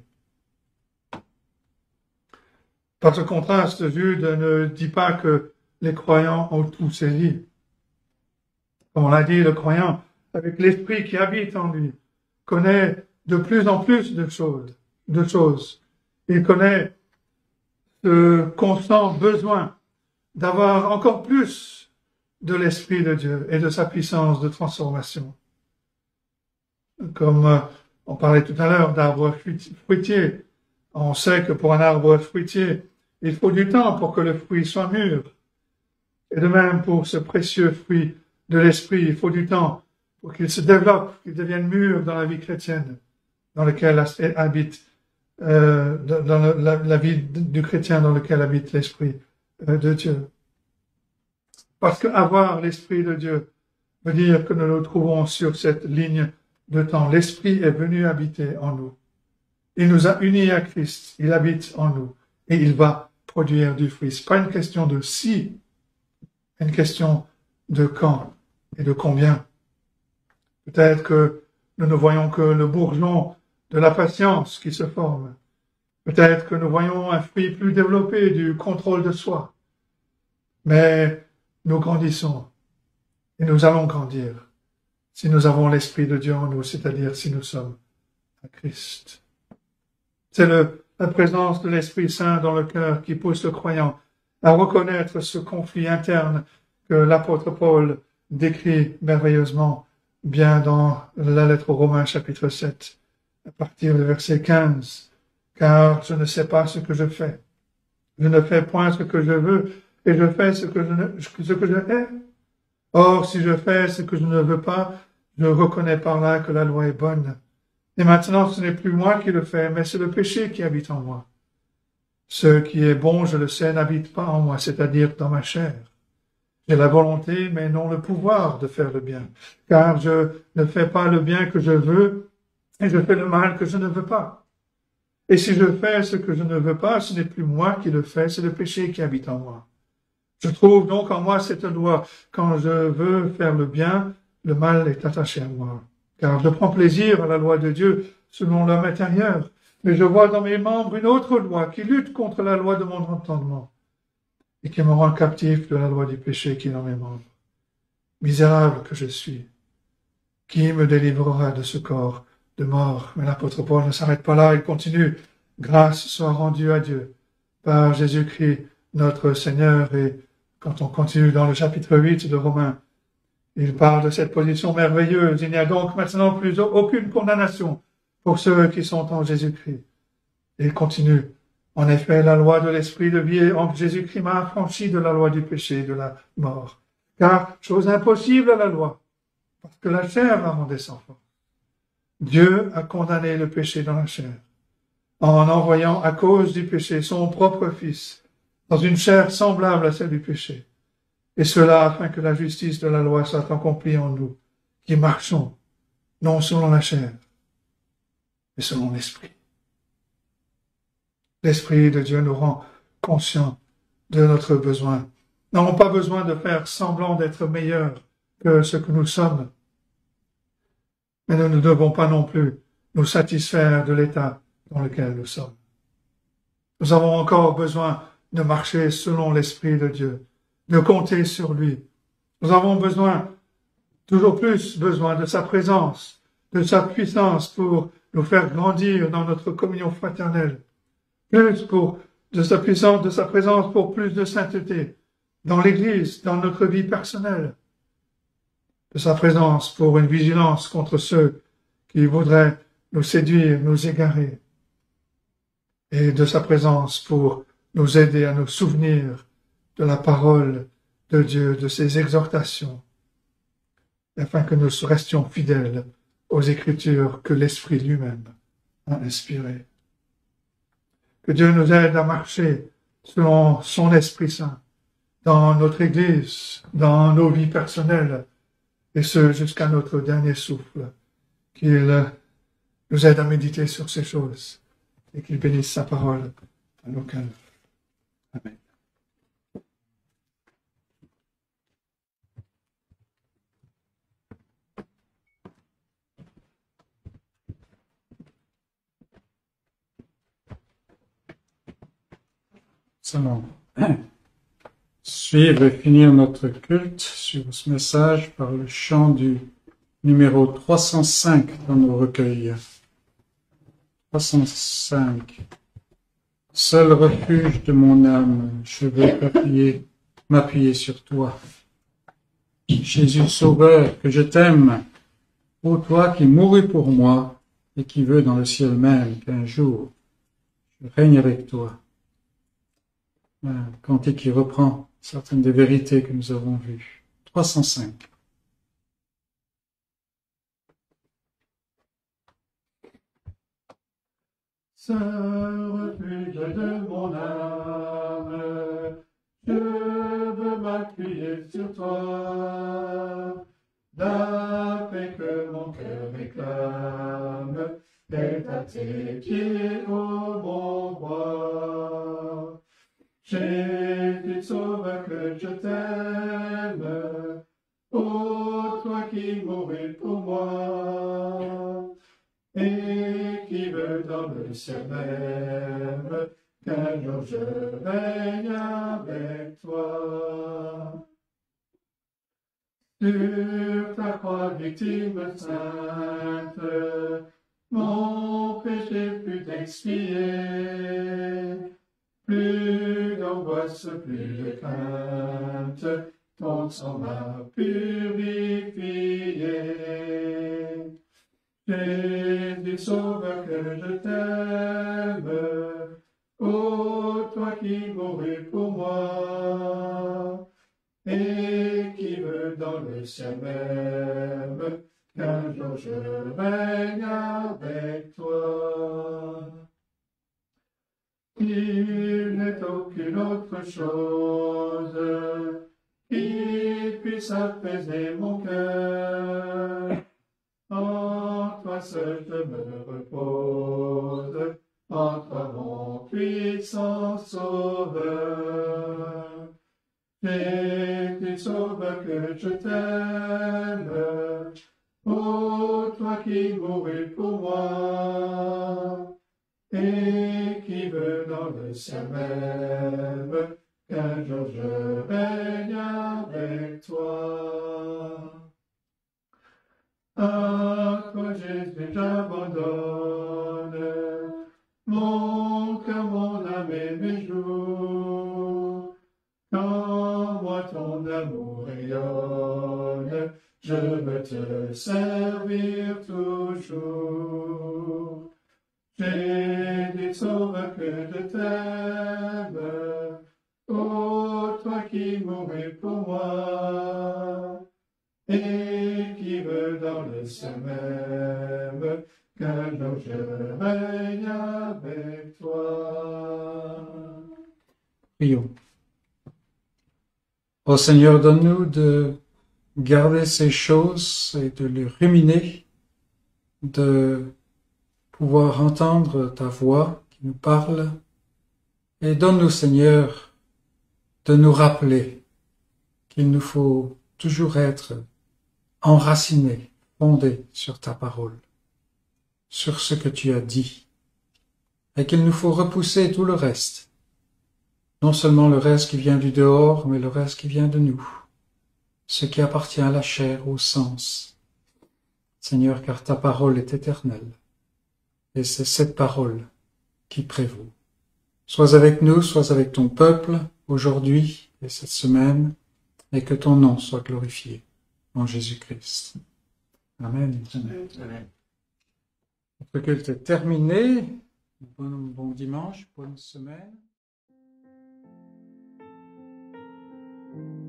Par ce contraste, Jude ne dit pas que les croyants ont tout saisi. Comme on l'a dit, le croyant, avec l'esprit qui habite en lui, connaît de plus en plus de choses. De choses. Il connaît ce constant besoin d'avoir encore plus de l'Esprit de Dieu et de sa puissance de transformation. Comme on parlait tout à l'heure d'arbres fruitiers, on sait que pour un arbre fruitier, il faut du temps pour que le fruit soit mûr. Et de même pour ce précieux fruit de l'esprit, il faut du temps pour qu'il se développe, qu'il devienne mûr dans la vie chrétienne, dans laquelle habite, euh, dans la, la, la vie du chrétien dans lequel habite l'esprit euh, de Dieu. Parce qu'avoir l'esprit de Dieu veut dire que nous nous trouvons sur cette ligne de temps. L'esprit est venu habiter en nous. Il nous a unis à Christ, il habite en nous et il va produire du fruit. Ce n'est pas une question de si, une question de quand et de combien. Peut-être que nous ne voyons que le bourgeon de la patience qui se forme. Peut-être que nous voyons un fruit plus développé du contrôle de soi. Mais nous grandissons et nous allons grandir si nous avons l'Esprit de Dieu en nous, c'est-à-dire si nous sommes à Christ. C'est le, la présence de l'Esprit Saint dans le cœur qui pousse le croyant à reconnaître ce conflit interne que l'apôtre Paul décrit merveilleusement bien dans la lettre aux Romains chapitre sept, à partir du verset quinze. Car je ne sais pas ce que je fais. Je ne fais point ce que je veux et je fais ce que je, ne, ce que je hais. Or, si je fais ce que je ne veux pas, je reconnais par là que la loi est bonne. Et maintenant, ce n'est plus moi qui le fais, mais c'est le péché qui habite en moi. Ce qui est bon, je le sais, n'habite pas en moi, c'est-à-dire dans ma chair. J'ai la volonté, mais non le pouvoir de faire le bien. Car je ne fais pas le bien que je veux, et je fais le mal que je ne veux pas. Et si je fais ce que je ne veux pas, ce n'est plus moi qui le fais, c'est le péché qui habite en moi. Je trouve donc en moi cette loi. Quand je veux faire le bien, le mal est attaché à moi. Car je prends plaisir à la loi de Dieu selon l'homme intérieur. Mais je vois dans mes membres une autre loi qui lutte contre la loi de mon entendement et qui me rend captif de la loi du péché qui est dans mes membres. Misérable que je suis, qui me délivrera de ce corps de mort? Mais l'apôtre Paul ne s'arrête pas là, il continue. Grâce soit rendue à Dieu par Jésus-Christ notre Seigneur. Et quand on continue dans le chapitre huit de Romains, il parle de cette position merveilleuse. Il n'y a donc maintenant plus aucune condamnation pour ceux qui sont en Jésus-Christ. Il continue. En effet, la loi de l'esprit de vie en Jésus-Christ m'a affranchi de la loi du péché et de la mort. Car, chose impossible à la loi, parce que la chair a rendé sans force. Dieu a condamné le péché dans la chair, en envoyant à cause du péché son propre Fils, dans une chair semblable à celle du péché. Et cela afin que la justice de la loi soit accomplie en nous, qui marchons, non selon la chair, mais selon l'Esprit. L'Esprit de Dieu nous rend conscients de notre besoin. Nous n'avons pas besoin de faire semblant d'être meilleurs que ce que nous sommes. Mais nous ne devons pas non plus nous satisfaire de l'état dans lequel nous sommes. Nous avons encore besoin de marcher selon l'Esprit de Dieu, de compter sur lui. Nous avons besoin, toujours plus besoin de sa présence, de sa puissance pour nous faire grandir dans notre communion fraternelle, plus pour de sa puissance, de sa présence pour plus de sainteté dans l'Église, dans notre vie personnelle, de sa présence pour une vigilance contre ceux qui voudraient nous séduire, nous égarer, et de sa présence pour nous aider à nous souvenir de la parole de Dieu, de ses exhortations, afin que nous restions fidèles aux Écritures que l'Esprit lui-même a inspirées. Que Dieu nous aide à marcher selon son Esprit Saint, dans notre Église, dans nos vies personnelles, et ce jusqu'à notre dernier souffle. Qu'il nous aide à méditer sur ces choses et qu'il bénisse sa parole à nos cœurs. Amen. Nous allons suivre et finir notre culte sur ce message par le chant du numéro trois cent cinq dans nos recueils. trois cent cinq. Seul refuge de mon âme, je veux m'appuyer, m'appuyer sur toi. Jésus Sauveur, que je t'aime, ô toi qui mourus pour moi et qui veux dans le ciel même qu'un jour je règne avec toi. Un cantique qui reprend certaines des vérités que nous avons vues. trois cent cinq. Seul refuge de mon âme, je veux m'appuyer sur toi. La paix que mon cœur réclame est à tes pieds, ô mon roi. Jésus, sauveur, que je t'aime, ô toi qui mourus pour moi, et qui veux dans le ciel même qu'un jour je règne avec toi. Sur ta croix, victime sainte, mon péché fut expié. Plus d'angoisse, plus de crainte, ton sang m'a purifié. Jésus, sauveur, que je t'aime, ô toi qui mourus pour moi, et qui veux dans le ciel même qu'un jour je règne avec toi. Il n'est aucune autre chose qui puisse apaiser mon cœur. En toi seul je me repose, en toi mon puissant sauveur. Jésus, sauveur, que je t'aime, ô toi qui mourus pour moi, et qui veux dans le ciel même qu'un jour je règne avec toi. À toi, Jésus, j'abandonne mon cœur, mon âme et mes jours. Quand moi ton amour rayonne, je veux te servir toujours. Jésus, sauveur, que je t'aime, ô toi qui mourus pour moi, et qui veux dans le ciel même qu'un jour je règne avec toi. Prions. Ô Seigneur, donne-nous de garder ces choses et de les ruminer, de pouvoir entendre ta voix qui nous parle, et donne-nous, Seigneur, de nous rappeler qu'il nous faut toujours être enracinés, fondés sur ta parole, sur ce que tu as dit, et qu'il nous faut repousser tout le reste, non seulement le reste qui vient du dehors, mais le reste qui vient de nous, ce qui appartient à la chair, au sens. Seigneur, car ta parole est éternelle, et c'est cette parole qui prévaut. Sois avec nous, sois avec ton peuple, aujourd'hui et cette semaine, et que ton nom soit glorifié en Jésus-Christ. Amen. Amen. Amen. Notre culte est terminé. Bon, bon dimanche, bonne semaine.